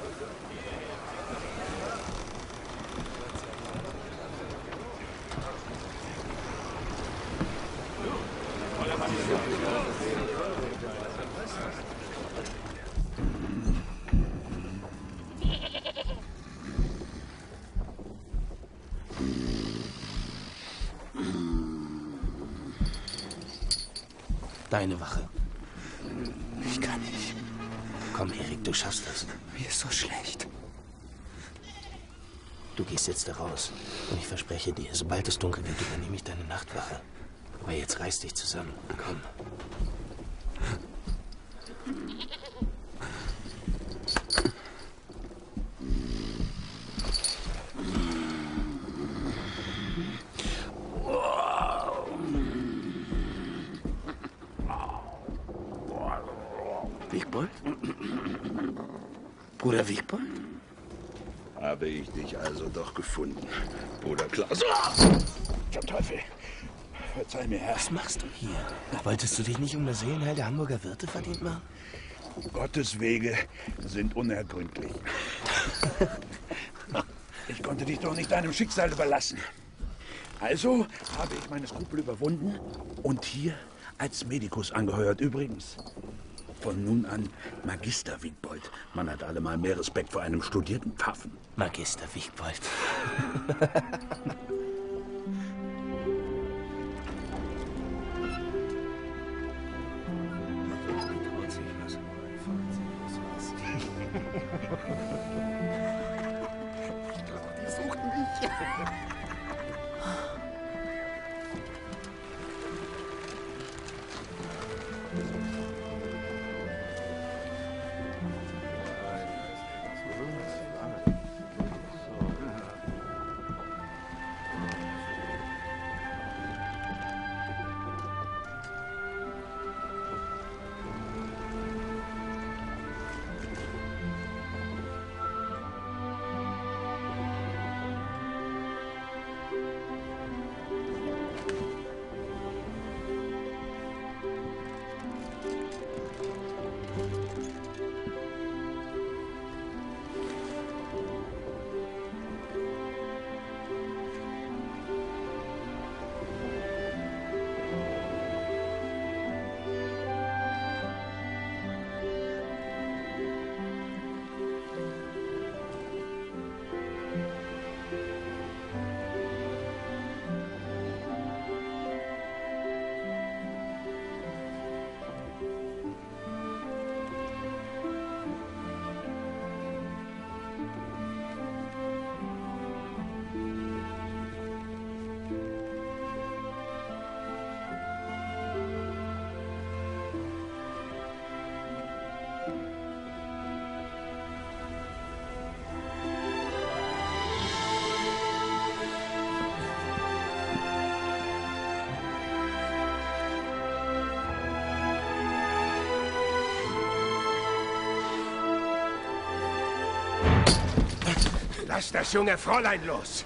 Deine Wache. Ich kann nicht. Komm, Erik, du schaffst das. Mir ist so schlecht. Du gehst jetzt da raus. Und ich verspreche dir, sobald es dunkel wird, übernehme ich deine Nachtwache. Aber jetzt reiß dich zusammen. Komm. Wigbold? Bruder Wigbold? Habe ich dich also doch gefunden, Bruder Klaus. Zum Teufel. Verzeih mir, Herr. Was machst du hier? Wolltest du dich nicht um das Seelenheil der Hamburger Wirte verdient machen? Gottes Wege sind unergründlich. Ich konnte dich doch nicht deinem Schicksal überlassen. Also habe ich meine Skrupel überwunden und hier als Medikus angeheuert. Übrigens, von nun an Magister Wigbold. Man hat allemal mehr Respekt vor einem studierten Pfaffen. Magister Wigbold. Die suchten mich. Lass das junge Fräulein los!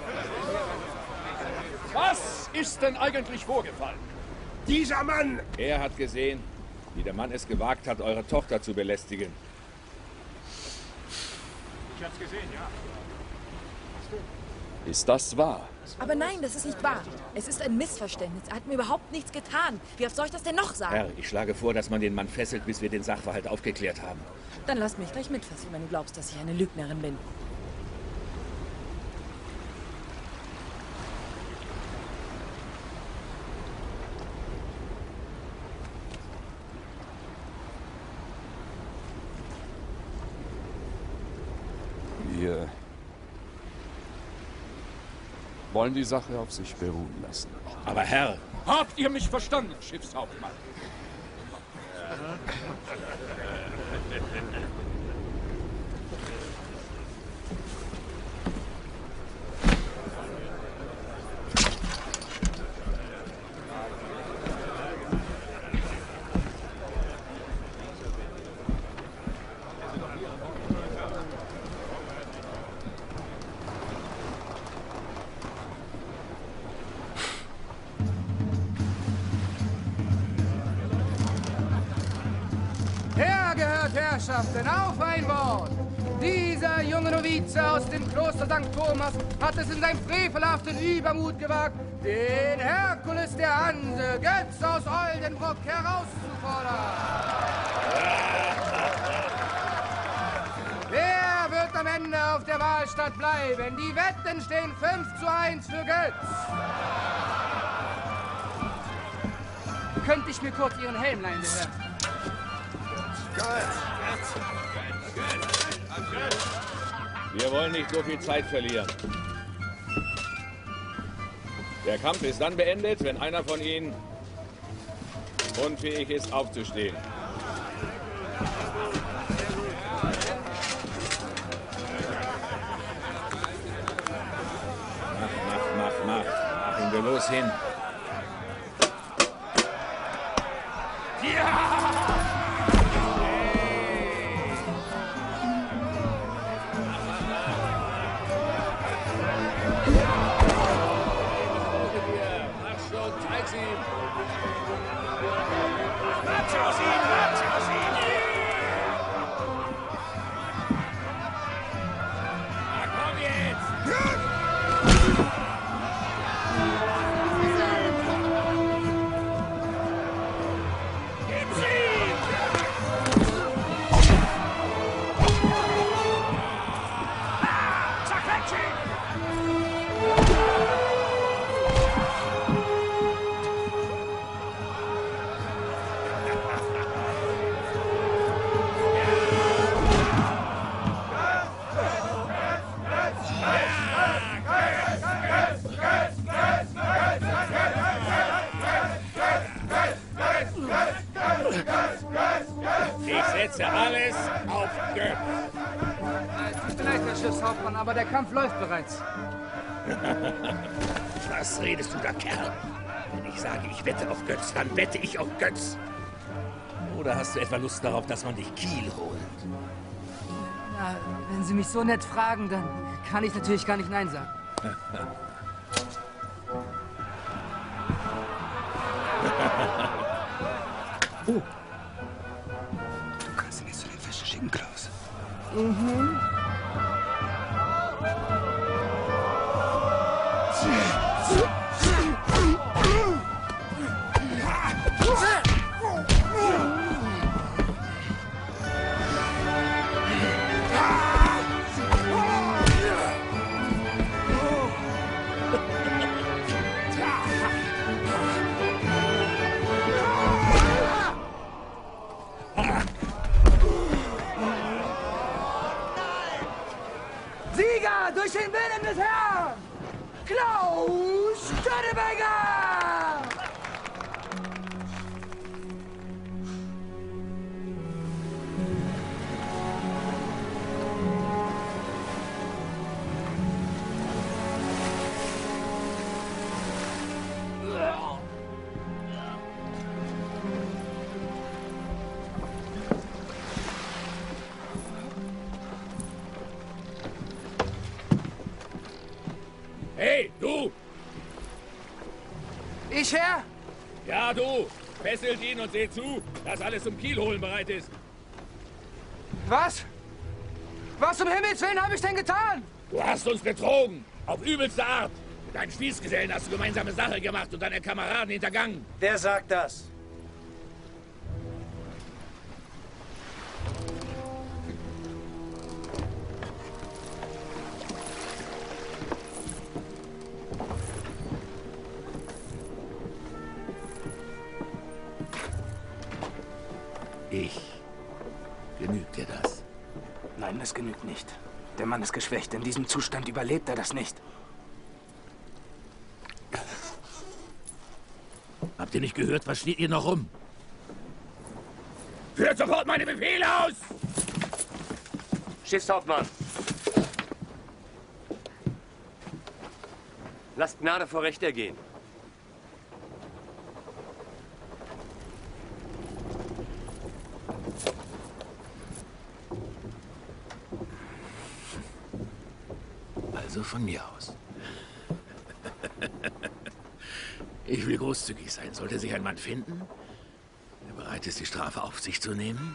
Was ist denn eigentlich vorgefallen? Dieser Mann! Er hat gesehen, wie der Mann es gewagt hat, eure Tochter zu belästigen. Ich hab's gesehen, ja. Ist das wahr? Aber nein, das ist nicht wahr. Es ist ein Missverständnis. Er hat mir überhaupt nichts getan. Wie oft soll ich das denn noch sagen? Herr, ich schlage vor, dass man den Mann fesselt, bis wir den Sachverhalt aufgeklärt haben. Dann lass mich gleich mitfesseln, wenn du glaubst, dass ich eine Lügnerin bin. Wir wollen die Sache auf sich beruhen lassen. Aber Herr... Habt ihr mich verstanden, Schiffshauptmann? Herrschaften, auf ein Wort! Dieser junge Novize aus dem Kloster Sankt Thomas hat es in seinem frevelhaften Übermut gewagt, den Herkules der Hanse, Götz aus Oldenburg, herauszufordern. Wer wird am Ende auf der Wahlstatt bleiben? Die Wetten stehen fünf zu eins für Götz. Könnte ich mir kurz Ihren Helm leihen, Herr? Wir wollen nicht so viel Zeit verlieren. Der Kampf ist dann beendet, wenn einer von Ihnen unfähig ist, aufzustehen. Mach, mach, mach, mach. Machen wir los hin. Ja! Ich setze alles auf Götz. Tut mir leid, Herr Schiffshauptmann, aber der Kampf läuft bereits. Was redest du da, Kerl? Wenn ich sage, ich wette auf Götz, dann wette ich auf Götz. Oder hast du etwa Lust darauf, dass man dich Kiel holt? Na, wenn Sie mich so nett fragen, dann kann ich natürlich gar nicht Nein sagen. Oh. Du kannst ihn jetzt zu den Fischen schicken, Klaus. Mhm. Sieger durch den Willen des Herrn! Klaus Störtebeker! Hey, du! Ich, Herr? Ja, du! Fesselt ihn und seht zu, dass alles zum Kielholen bereit ist. Was? Was um Himmels Willen habe ich denn getan? Du hast uns betrogen! Auf übelste Art. Mit deinen Spießgesellen hast du gemeinsame Sache gemacht und deine Kameraden hintergangen. Wer sagt das? Ich. Genügt dir das? Nein, das genügt nicht. Der Mann ist geschwächt. In diesem Zustand überlebt er das nicht. Habt ihr nicht gehört? Was steht ihr noch rum? Führt sofort meine Befehle aus! Schiffshauptmann! Lasst Gnade vor Recht ergehen. Also von mir aus. Ich will großzügig sein. Sollte sich ein Mann finden, der bereit ist, die Strafe auf sich zu nehmen,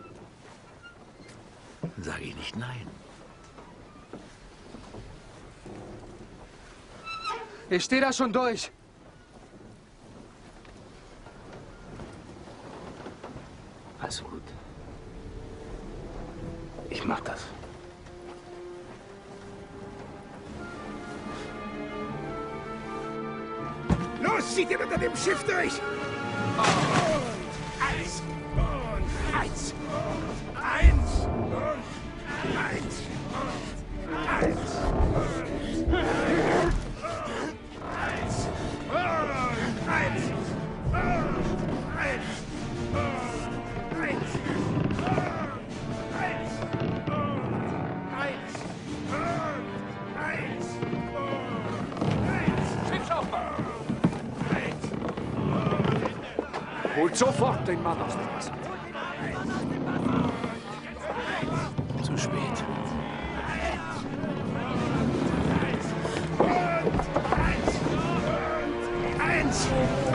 dann sage ich nicht nein. Ich stehe da schon durch. Also gut. Ich mach das. Los, zieht ihr unter dem Schiff durch! Und eins! Und eins! Und eins! Und eins! Und eins! Und eins! Und eins! Und eins! Und eins! Und eins! Und eins! Und eins! Und eins! Schiffshauptmann! Holt sofort den Mann aus dem Wasser. Zu spät. Eins!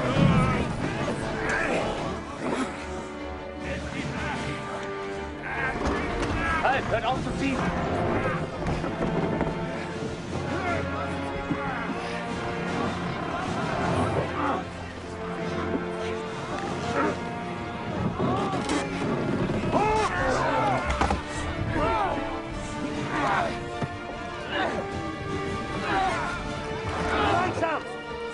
Halt, hört auf zu ziehen! Langsam!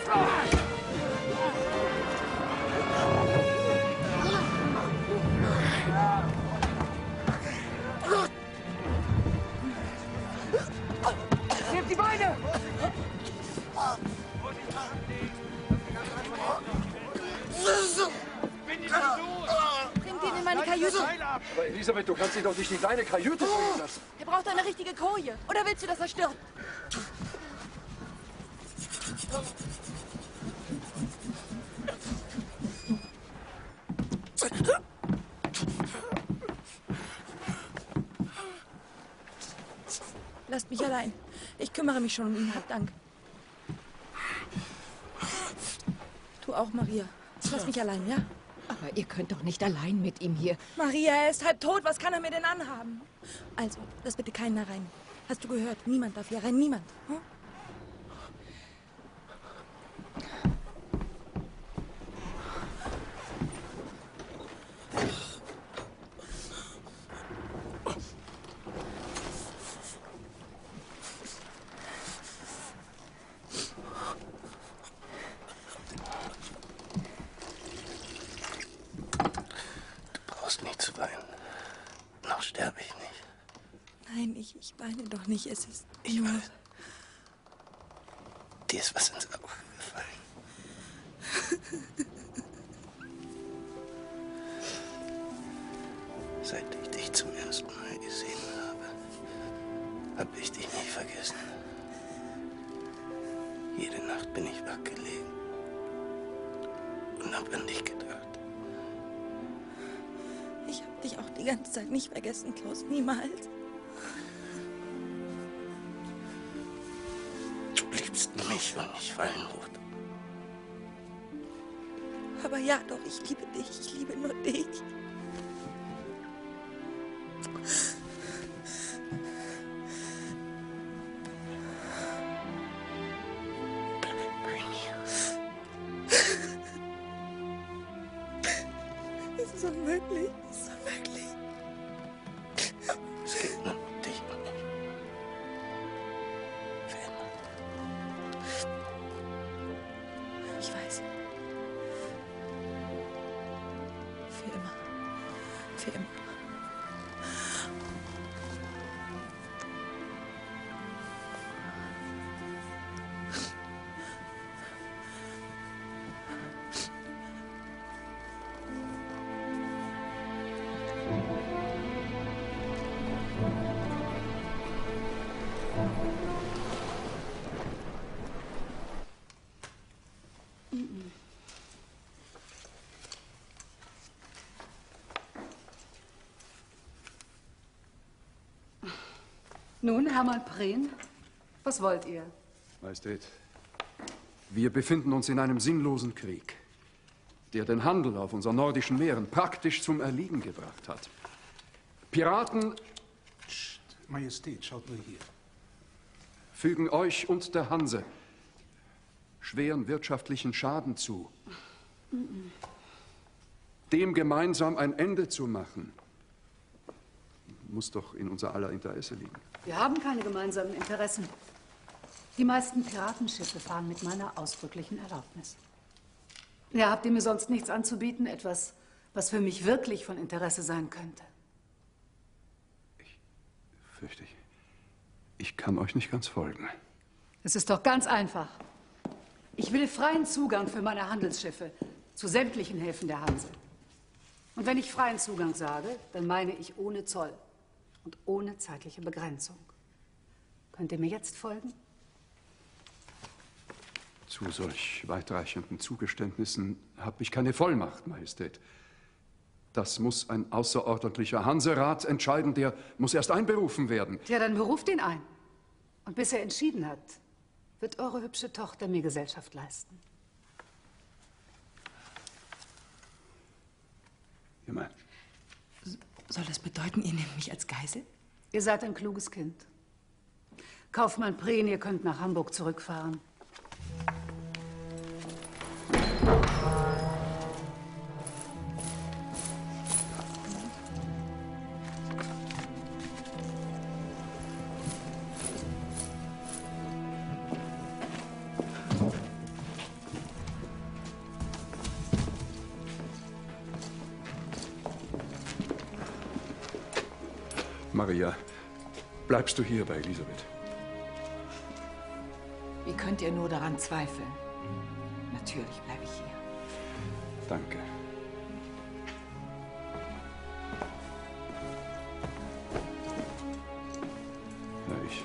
Nehmt die Beine! Bringt ihn in meine Kajüte. Aber Elisabeth, du kannst ihn doch nicht in deine Kajüte bringen lassen. Er braucht eine richtige Koje. Oder willst du, dass er stirbt? Lasst mich allein. Ich kümmere mich schon um ihn. Habt Dank. Du auch, Maria. Lass mich allein, ja? Aber ihr könnt doch nicht allein mit ihm hier. Maria, er ist halb tot. Was kann er mir denn anhaben? Also, lass bitte keinen da rein. Hast du gehört? Niemand darf hier rein. Niemand. Hm? Nicht zu weinen. Noch sterbe ich nicht. Nein, ich, ich weine doch nicht. Es ist Ich weiß. Dir ist was ins Auge gefallen. Seit ich dich zum ersten Mal gesehen habe, habe ich dich nie vergessen. Jede Nacht bin ich wach gelegen und habe an dich gedacht. Ich habe dich auch die ganze Zeit nicht vergessen, Klaus. Niemals. Du liebst mich und nicht Wallenrot. Aber ja, doch, ich liebe dich. Ich liebe nur dich. Es ist unmöglich. Es ist unmöglich. Es geht nur um dich und mich. Für immer. Ich weiß. Für immer. Für immer. Nun, Herr Malpreen, was wollt ihr? Majestät, wir befinden uns in einem sinnlosen Krieg, der den Handel auf unseren nordischen Meeren praktisch zum Erliegen gebracht hat. Piraten... Psst, Majestät, schaut nur hier. ...fügen euch und der Hanse schweren wirtschaftlichen Schaden zu. Dem gemeinsam ein Ende zu machen, muss doch in unser aller Interesse liegen. Wir haben keine gemeinsamen Interessen. Die meisten Piratenschiffe fahren mit meiner ausdrücklichen Erlaubnis. Ja, habt ihr mir sonst nichts anzubieten? Etwas, was für mich wirklich von Interesse sein könnte? Ich fürchte, ich, ich kann euch nicht ganz folgen. Es ist doch ganz einfach. Ich will freien Zugang für meine Handelsschiffe zu sämtlichen Häfen der Hanse. Und wenn ich freien Zugang sage, dann meine ich ohne Zoll und ohne zeitliche Begrenzung. Könnt ihr mir jetzt folgen? Zu solch weitreichenden Zugeständnissen habe ich keine Vollmacht, Majestät. Das muss ein außerordentlicher Hanserat entscheiden, der muss erst einberufen werden. Ja, dann beruft ihn ein. Und bis er entschieden hat, wird eure hübsche Tochter mir Gesellschaft leisten. Ihr meint? Soll das bedeuten, ihr nehmt mich als Geisel? Ihr seid ein kluges Kind. Kaufmann Prehn, ihr könnt nach Hamburg zurückfahren. Maria, bleibst du hier bei Elisabeth? Wie könnt ihr nur daran zweifeln? Natürlich bleibe ich hier. Danke. Na, ich...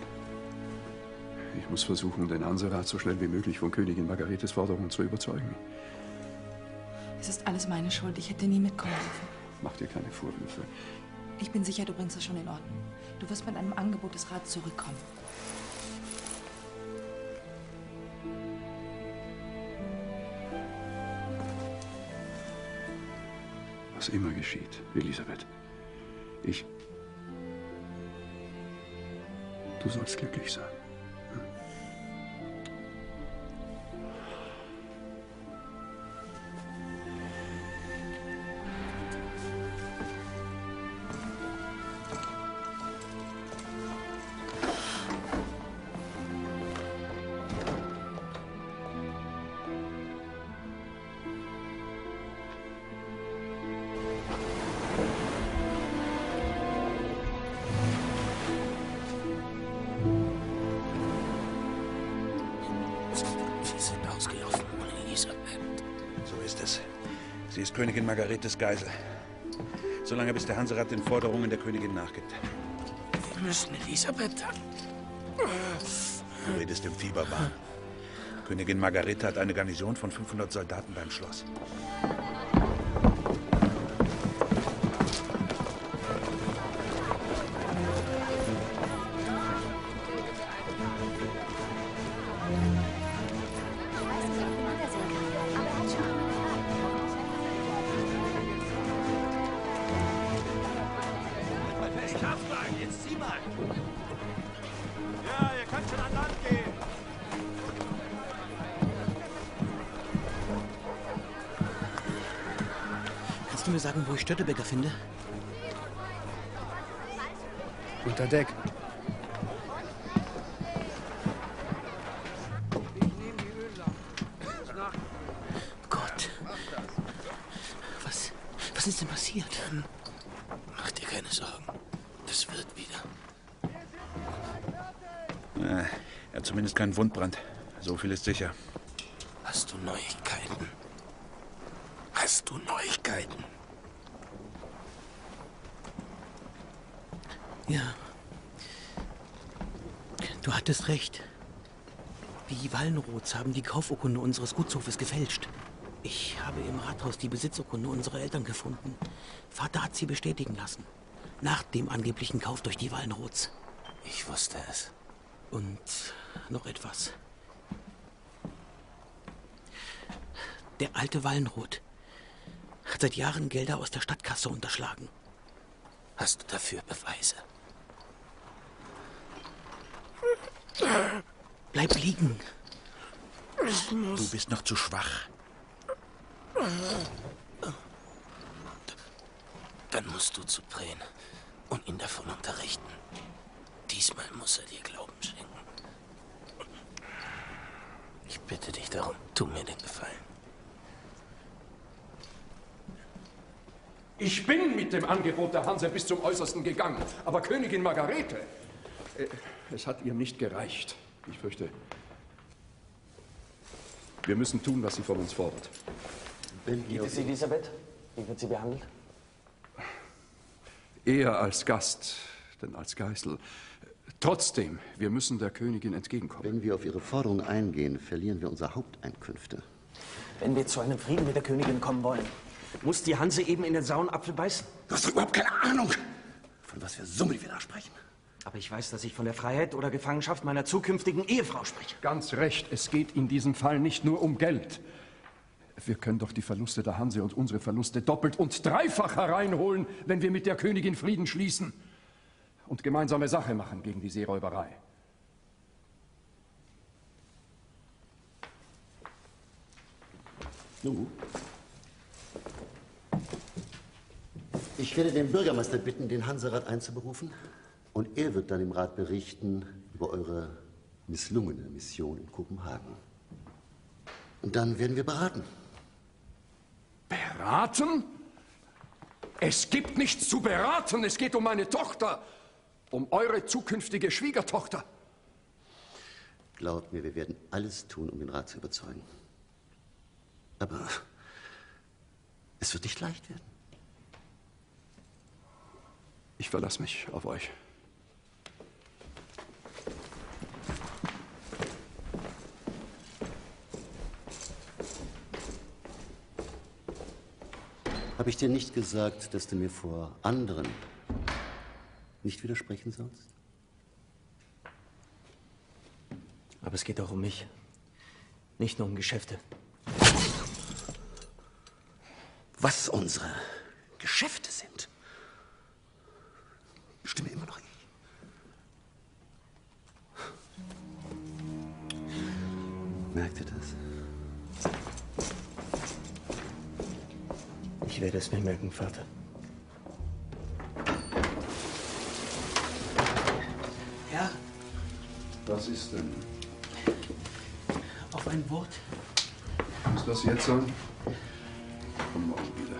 Ich muss versuchen, den Hanserat so schnell wie möglich von Königin Margaretes Forderungen zu überzeugen. Es ist alles meine Schuld. Ich hätte nie mitkommen dürfen. Mach dir keine Vorwürfe. Ich bin sicher, du bringst es schon in Ordnung. Du wirst mit einem Angebot des Rats zurückkommen. Was immer geschieht, Elisabeth, ich... Du sollst glücklich sein. Sie ist Königin Margaretes Geisel. Solange bis der Hanserat den Forderungen der Königin nachgibt. Wir müssen Elisabeth... Du redest im Fieberwahn. Königin Margarete hat eine Garnison von fünfhundert Soldaten beim Schloss. Kannst du mir sagen, wo ich Stöttebeker finde? Unter Deck. Gott. Was, was ist denn passiert? Mach dir keine Sorgen. Das wird wieder. Na, er hat zumindest keinen Wundbrand. So viel ist sicher. Hast du Neuigkeiten? Hast du Neuigkeiten? Ja. Du hattest recht. Die Wallenroths haben die Kaufurkunde unseres Gutshofes gefälscht. Ich habe im Rathaus die Besitzurkunde unserer Eltern gefunden. Vater hat sie bestätigen lassen. Nach dem angeblichen Kauf durch die Wallenroths. Ich wusste es. Und noch etwas. Der alte Wallenroth hat seit Jahren Gelder aus der Stadtkasse unterschlagen. Hast du dafür Beweise? Bleib liegen. Du bist noch zu schwach. Dann musst du zu Prän und ihn davon unterrichten. Diesmal muss er dir Glauben schenken. Ich bitte dich darum, tu mir den Gefallen. Ich bin mit dem Angebot der Hanse bis zum Äußersten gegangen. Aber Königin Margarete, äh, es hat ihr nicht gereicht. Ich fürchte, wir müssen tun, was sie von uns fordert. Wie ist Elisabeth? Wie wird sie behandelt? Eher als Gast, denn als Geißel. Trotzdem, wir müssen der Königin entgegenkommen. Wenn wir auf ihre Forderung eingehen, verlieren wir unsere Haupteinkünfte. Wenn wir zu einem Frieden mit der Königin kommen wollen, muss die Hanse eben in den sauren Apfel beißen? Du hast doch überhaupt keine Ahnung, von was für Summen wir da sprechen. Aber ich weiß, dass ich von der Freiheit oder Gefangenschaft meiner zukünftigen Ehefrau spreche. Ganz recht, es geht in diesem Fall nicht nur um Geld. Wir können doch die Verluste der Hanse und unsere Verluste doppelt und dreifach hereinholen, wenn wir mit der Königin Frieden schließen und gemeinsame Sache machen gegen die Seeräuberei. Nun, ich werde den Bürgermeister bitten, den Hanserat einzuberufen. Und er wird dann im Rat berichten über eure misslungene Mission in Kopenhagen. Und dann werden wir beraten. Beraten? Es gibt nichts zu beraten. Es geht um meine Tochter. Um eure zukünftige Schwiegertochter. Glaubt mir, wir werden alles tun, um den Rat zu überzeugen. Aber es wird nicht leicht werden. Ich verlasse mich auf euch. Habe ich dir nicht gesagt, dass du mir vor anderen nicht widersprechen sollst? Aber es geht auch um mich. Nicht nur um Geschäfte. Was unsere Geschäfte sind, stimme immer noch ich. Merkt ihr das? Ich werde es mir merken, Vater. Herr? Was ist denn? Auf ein Wort. Muss das jetzt sein? Komm morgen wieder.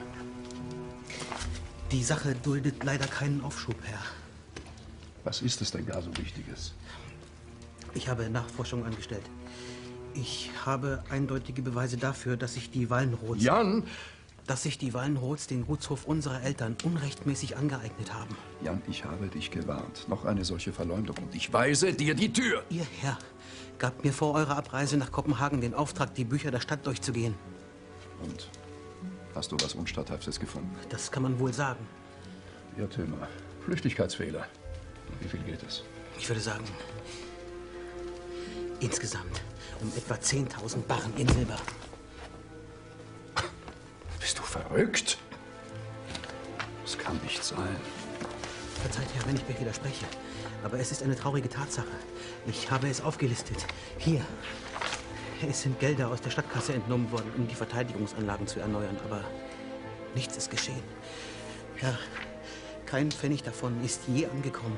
Die Sache duldet leider keinen Aufschub, Herr. Was ist es denn gar so Wichtiges? Ich habe Nachforschungen angestellt. Ich habe eindeutige Beweise dafür, dass sich die Wallenroths... Jan! Dass sich die Wallenroths den Gutshof unserer Eltern unrechtmäßig angeeignet haben. Jan, ich habe dich gewarnt. Noch eine solche Verleumdung und ich weise dir die Tür. Ihr Herr gab mir vor eurer Abreise nach Kopenhagen den Auftrag, die Bücher der Stadt durchzugehen. Und? Hast du was Unstatthaftes gefunden? Das kann man wohl sagen. Irrtümer. Flüchtigkeitsfehler. Wie viel geht es? Ich würde sagen, insgesamt um etwa zehntausend Barren in Silber. Bist du verrückt? Das kann nicht sein. Verzeiht, Herr, wenn ich mir widerspreche. Aber es ist eine traurige Tatsache. Ich habe es aufgelistet. Hier. Es sind Gelder aus der Stadtkasse entnommen worden, um die Verteidigungsanlagen zu erneuern. Aber Nichts ist geschehen. Herr, kein Pfennig davon ist je angekommen.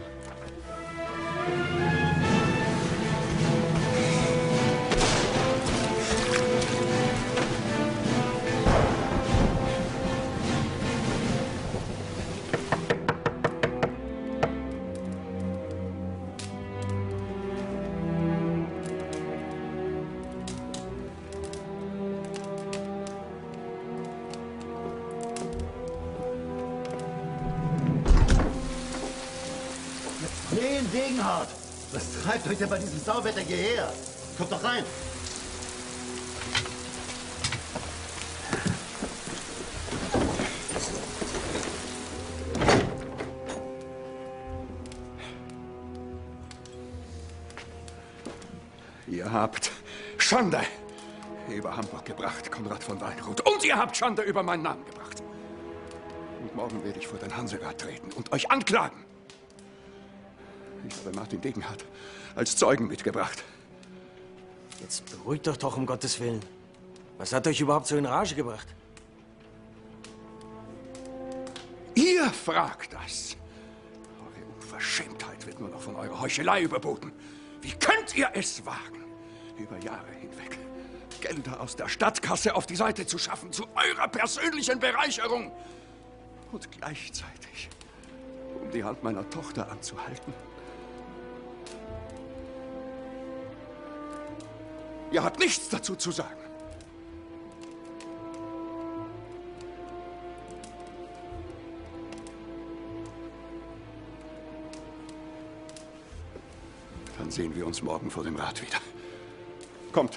Degenhardt! Was treibt euch denn bei diesem Sauwetter hierher? Kommt doch rein! Ihr habt Schande über Hamburg gebracht, Konrad von Wallenroth. Und ihr habt Schande über meinen Namen gebracht. Und morgen werde ich vor den Hanserat treten und euch anklagen. Ich habe Martin Degenhardt als Zeugen mitgebracht. Jetzt beruhigt euch doch, um Gottes Willen. Was hat euch überhaupt so in Rage gebracht? Ihr fragt das. Eure Unverschämtheit wird nur noch von eurer Heuchelei überboten. Wie könnt ihr es wagen, über Jahre hinweg Gelder aus der Stadtkasse auf die Seite zu schaffen, zu eurer persönlichen Bereicherung und gleichzeitig, um die Hand meiner Tochter anzuhalten? Ihr habt nichts dazu zu sagen. Dann sehen wir uns morgen vor dem Rat wieder. Kommt.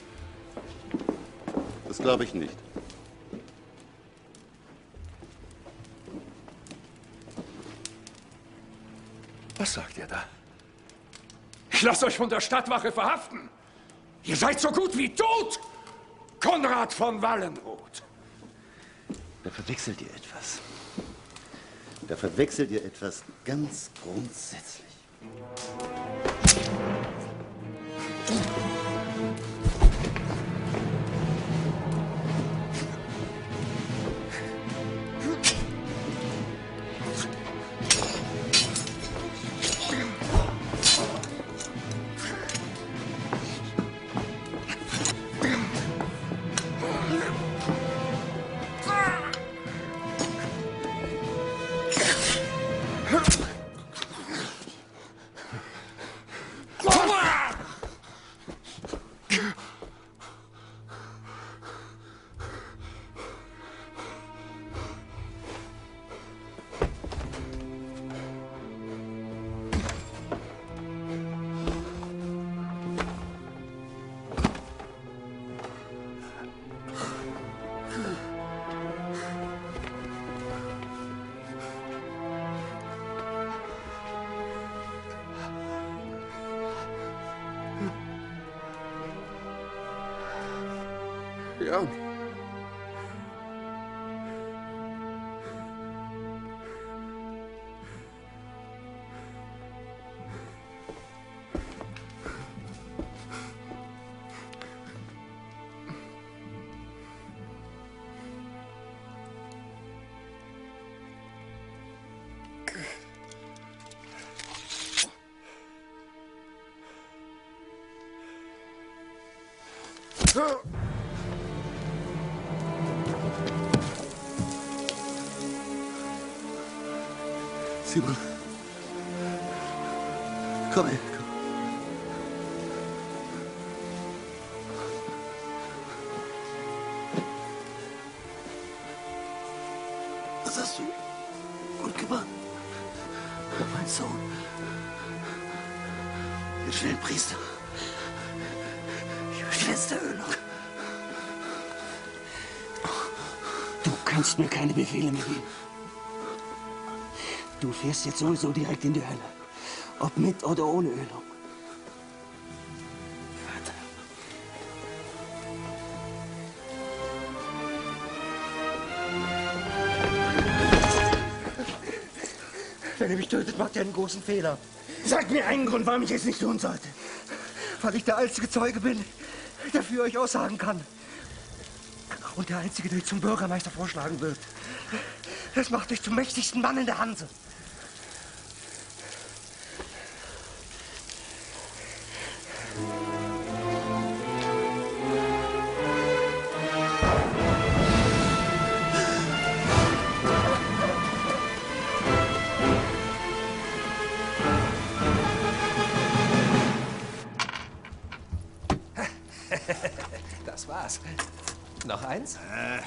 Das glaube ich nicht. Was sagt ihr da? Ich lasse euch von der Stadtwache verhaften. Ihr seid so gut wie tot, Konrad von Wallenroth. Da verwechselt ihr etwas. Da verwechselt ihr etwas ganz grundsätzlich. Ja. Simon. Komm her, komm. Was hast du gut gemacht? Mein Sohn. Wir stellen Priester. Ich beschwester Ölung. Du kannst mir keine Befehle mehr geben. Du fährst jetzt sowieso direkt in die Hölle. Ob mit oder ohne Ölung. Vater. Wenn er mich tötet, macht er einen großen Fehler. Sag mir einen Grund, warum ich es nicht tun sollte. Weil ich der einzige Zeuge bin, der für euch aussagen kann. Und der einzige, der zum Bürgermeister vorschlagen wird. Das macht dich zum mächtigsten Mann in der Hanse. Das war's. Noch eins? Äh.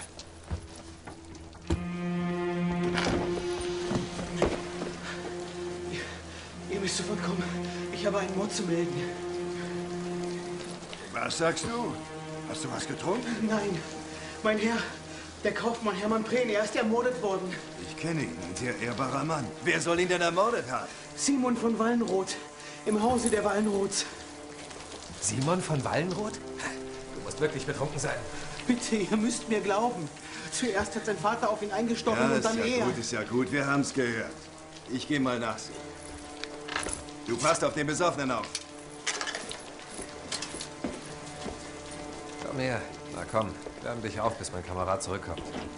Ihr müsst sofort kommen. Ich habe einen Mord zu melden. Was sagst du? Hast du was getrunken? Nein, mein Herr, der Kaufmann Hermann Prehn, er ist ermordet worden. Ich kenne ihn, ein sehr ehrbarer Mann. Wer soll ihn denn ermordet haben? Simon von Wallenroth, im Hause der Wallenroths. Simon von Wallenroth? Du musst wirklich betrunken sein. Bitte, ihr müsst mir glauben. Zuerst hat sein Vater auf ihn eingestochen Ja, und ist dann ja er. gut, ist ja gut. Wir haben's gehört. Ich gehe mal nachsehen. Du passt auf den Besoffenen auf. Komm her. Na komm, wärm dich auf, bis mein Kamerad zurückkommt.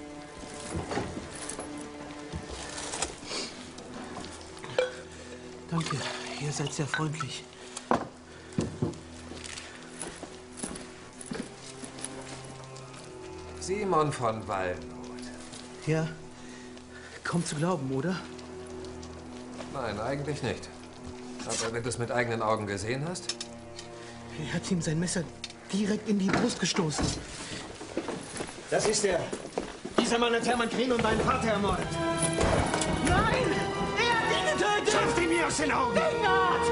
Danke, ihr seid sehr freundlich. Simon von Wallenroth. Ja, kaum zu glauben, oder? Nein, eigentlich nicht. Aber wenn du es mit eigenen Augen gesehen hast? Er hat ihm sein Messer direkt in die Brust gestoßen. Das ist er. Dieser Mann hat Hermann Prehn und meinen Vater ermordet. Nein! Er hat ihn getötet! Schafft ihn mir aus den Augen! Dingert!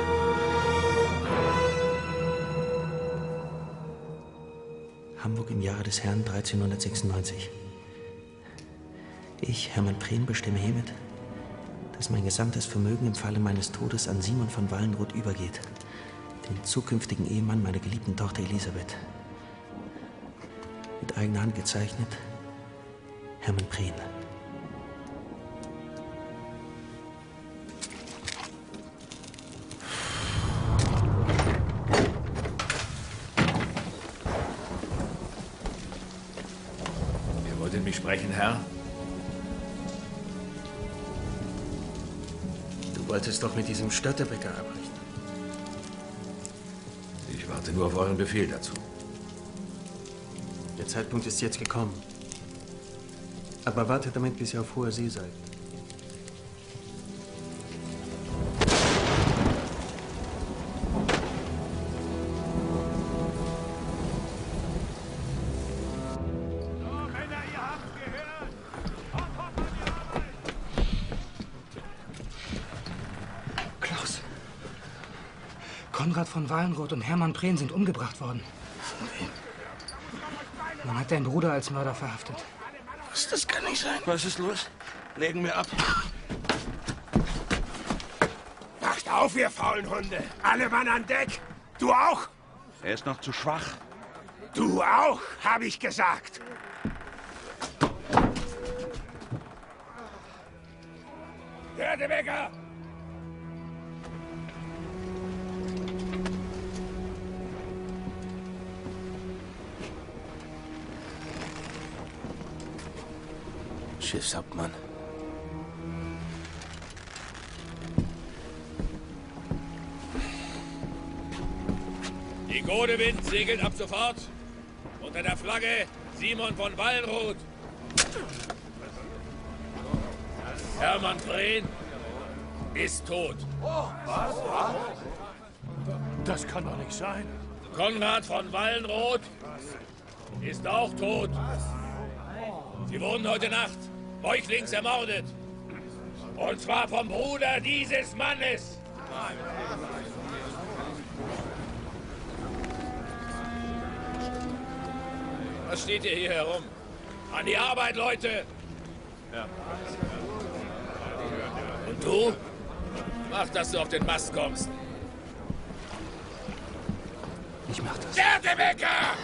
Hamburg im Jahre des Herrn dreizehnhundertsechsundneunzig. Ich, Hermann Prehn, bestimme hiermit, dass mein gesamtes Vermögen im Falle meines Todes an Simon von Wallenroth übergeht, den zukünftigen Ehemann meiner geliebten Tochter Elisabeth. Mit eigener Hand gezeichnet, Hermann Prehn. Ihr wolltet mich sprechen, Herr? Du wolltest doch mit diesem Störtebäcker abbrechen. Ich warte nur auf euren Befehl dazu. Der Zeitpunkt ist jetzt gekommen. Aber wartet damit, bis ihr auf hoher See seid. Klaus. Konrad von Wallenroth und Hermann Prehn sind umgebracht worden. Von wem? Man hat deinen Bruder als Mörder verhaftet. Was, das kann nicht sein. Was ist los? Legen wir ab. Wacht auf, ihr faulen Hunde! Alle Mann an Deck! Du auch? Er ist noch zu schwach. Du auch, habe ich gesagt! Störtebecker! Schiffshauptmann. Die Godewind segelt ab sofort. Unter der Flagge Simon von Wallenroth. Hermann Prehn ist tot. Was? Das kann doch nicht sein. Konrad von Wallenroth ist auch tot. Sie wurden heute Nacht meuchlings ermordet. Und zwar vom Bruder dieses Mannes. Was steht ihr hier herum? An die Arbeit, Leute! Und du? Mach, dass du auf den Mast kommst. Ich mach das. Störtebecker!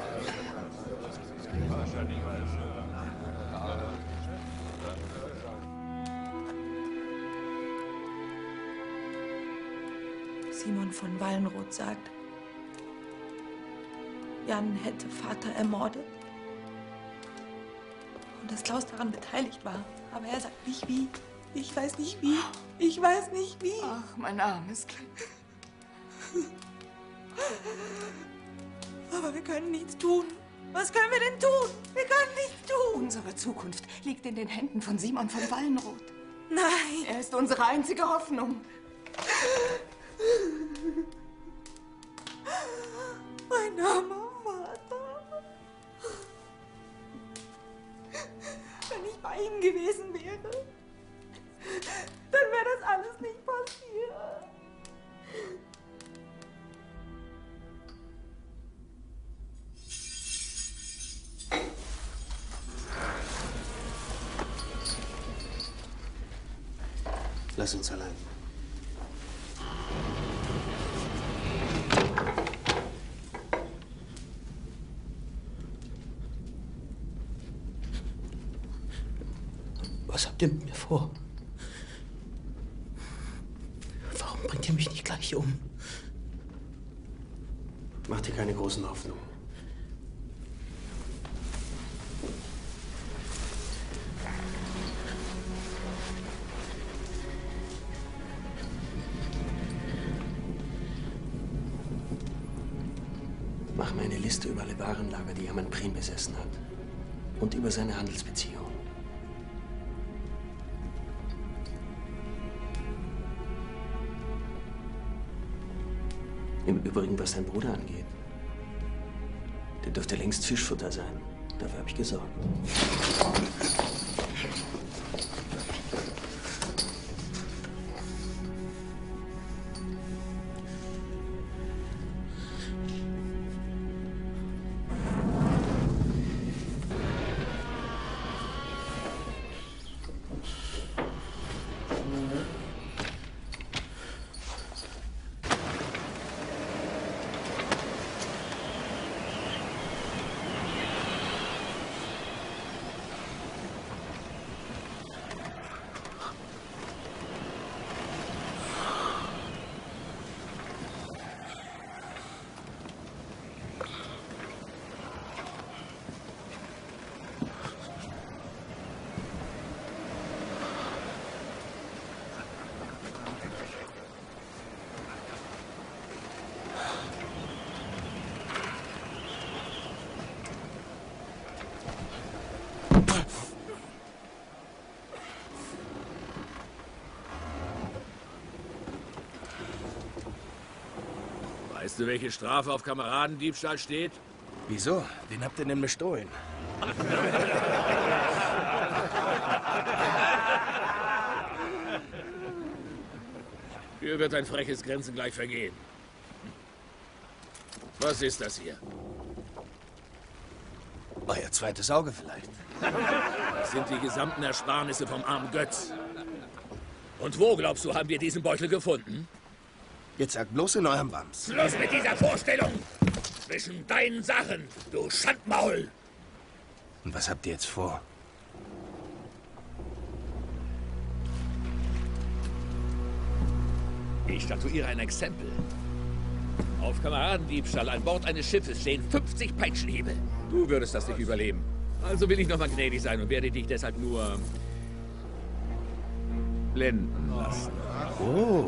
Simon von Wallenroth sagt, Jan hätte Vater ermordet und dass Klaus daran beteiligt war. Aber er sagt nicht wie. Ich weiß nicht wie. Ich weiß nicht wie. Ach, mein armes Kind. Aber wir können nichts tun. Was können wir denn tun? Wir können nichts tun. Unsere Zukunft liegt in den Händen von Simon von Wallenroth. Nein. Er ist unsere einzige Hoffnung. Mein armer Vater. Wenn ich bei ihm gewesen wäre, dann wäre das alles nicht passiert. Lass uns allein. Was habt ihr mit mir vor? Warum bringt ihr mich nicht gleich um? Mach dir keine großen Hoffnungen. Mach mir eine Liste über alle Warenlager, die Hermann Prien besessen hat. Und über seine Handelsbeziehungen. Im Übrigen, was dein Bruder angeht. Der dürfte längst Fischfutter sein. Dafür habe ich gesorgt. Weißt du, welche Strafe auf Kameradendiebstahl steht? Wieso? Den habt ihr denn bestohlen? Hier wird ein freches Grenzen gleich vergehen. Was ist das hier? Euer zweites Auge vielleicht. Das sind die gesamten Ersparnisse vom armen Götz. Und wo, glaubst du, haben wir diesen Beutel gefunden? Jetzt sagt bloß in eurem Wams. Schluss mit dieser Vorstellung! Zwischen deinen Sachen, du Schandmaul! Und was habt ihr jetzt vor? Ich statuiere ein Exempel. Auf Kameradendiebstahl an Bord eines Schiffes stehen fünfzig Peitschenhiebe. Du würdest das nicht überleben. Also will ich noch mal gnädig sein und werde dich deshalb nur blenden lassen. Oh.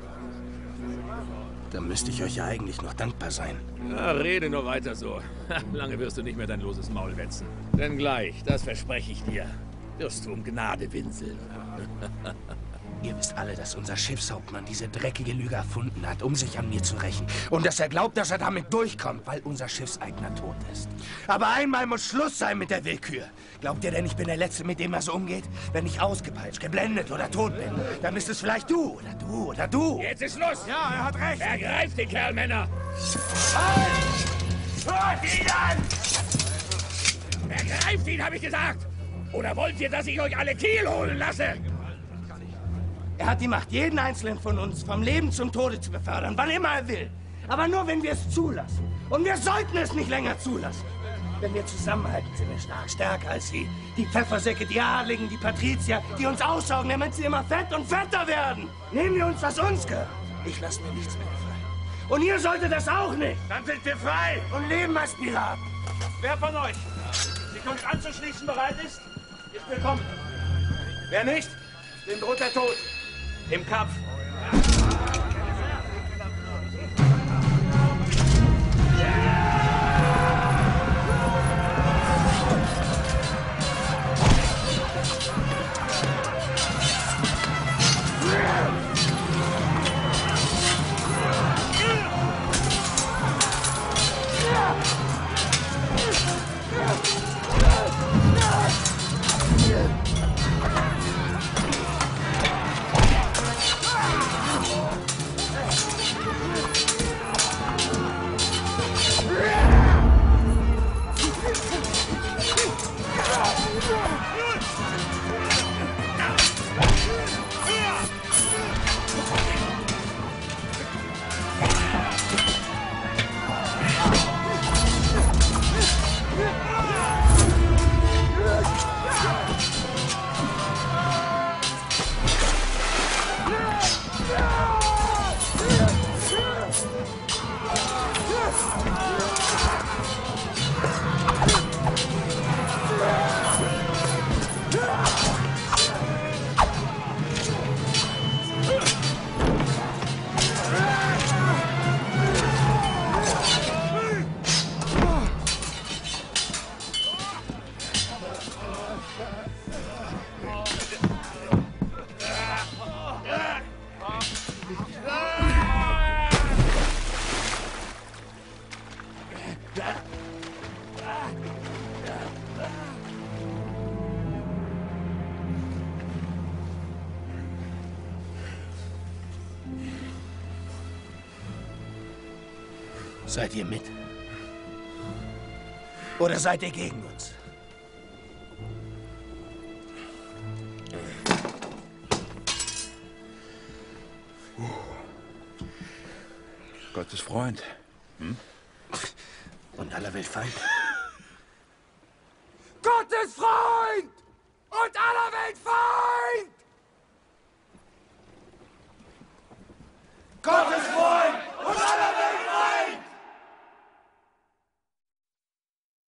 Da müsste ich euch ja eigentlich noch dankbar sein. Ja, rede nur weiter so. Lange wirst du nicht mehr dein loses Maul wetzen. Denn gleich, das verspreche ich dir, wirst du um Gnade winseln. Ihr wisst alle, dass unser Schiffshauptmann diese dreckige Lüge erfunden hat, um sich an mir zu rächen. Und dass er glaubt, dass er damit durchkommt, weil unser Schiffseigner tot ist. Aber einmal muss Schluss sein mit der Willkür. Glaubt ihr denn, ich bin der Letzte, mit dem er so umgeht? Wenn ich ausgepeitscht, geblendet oder tot bin, dann bist es vielleicht du oder du oder du. Jetzt ist Schluss! Ja, er hat recht. Ergreift den Kerl, Männer! Halt! Hört ihn an! Ergreift ihn, habe ich gesagt! Oder wollt ihr, dass ich euch alle Kiel holen lasse? Er hat die Macht, jeden Einzelnen von uns vom Leben zum Tode zu befördern, wann immer er will. Aber nur, wenn wir es zulassen. Und wir sollten es nicht länger zulassen. Wenn wir zusammenhalten, sind wir stark, stärker als sie. Die Pfeffersäcke, die Adligen, die Patrizier, die uns aussaugen, damit sie immer fett und fetter werden. Nehmen wir uns, was uns gehört. Ich lasse mir nichts mehr gefallen. Und ihr solltet das auch nicht. Dann sind wir frei. Und leben als Piraten. Wer von euch sich uns anzuschließen bereit ist, ist willkommen. Wer nicht, dem droht der Tod. Im Kampf. Seid ihr mit? Oder seid ihr gegen uns? Gottes Freund. Hm? Und aller Welt Feind. Gottes Freund und aller Welt Feind! Gottes Freund!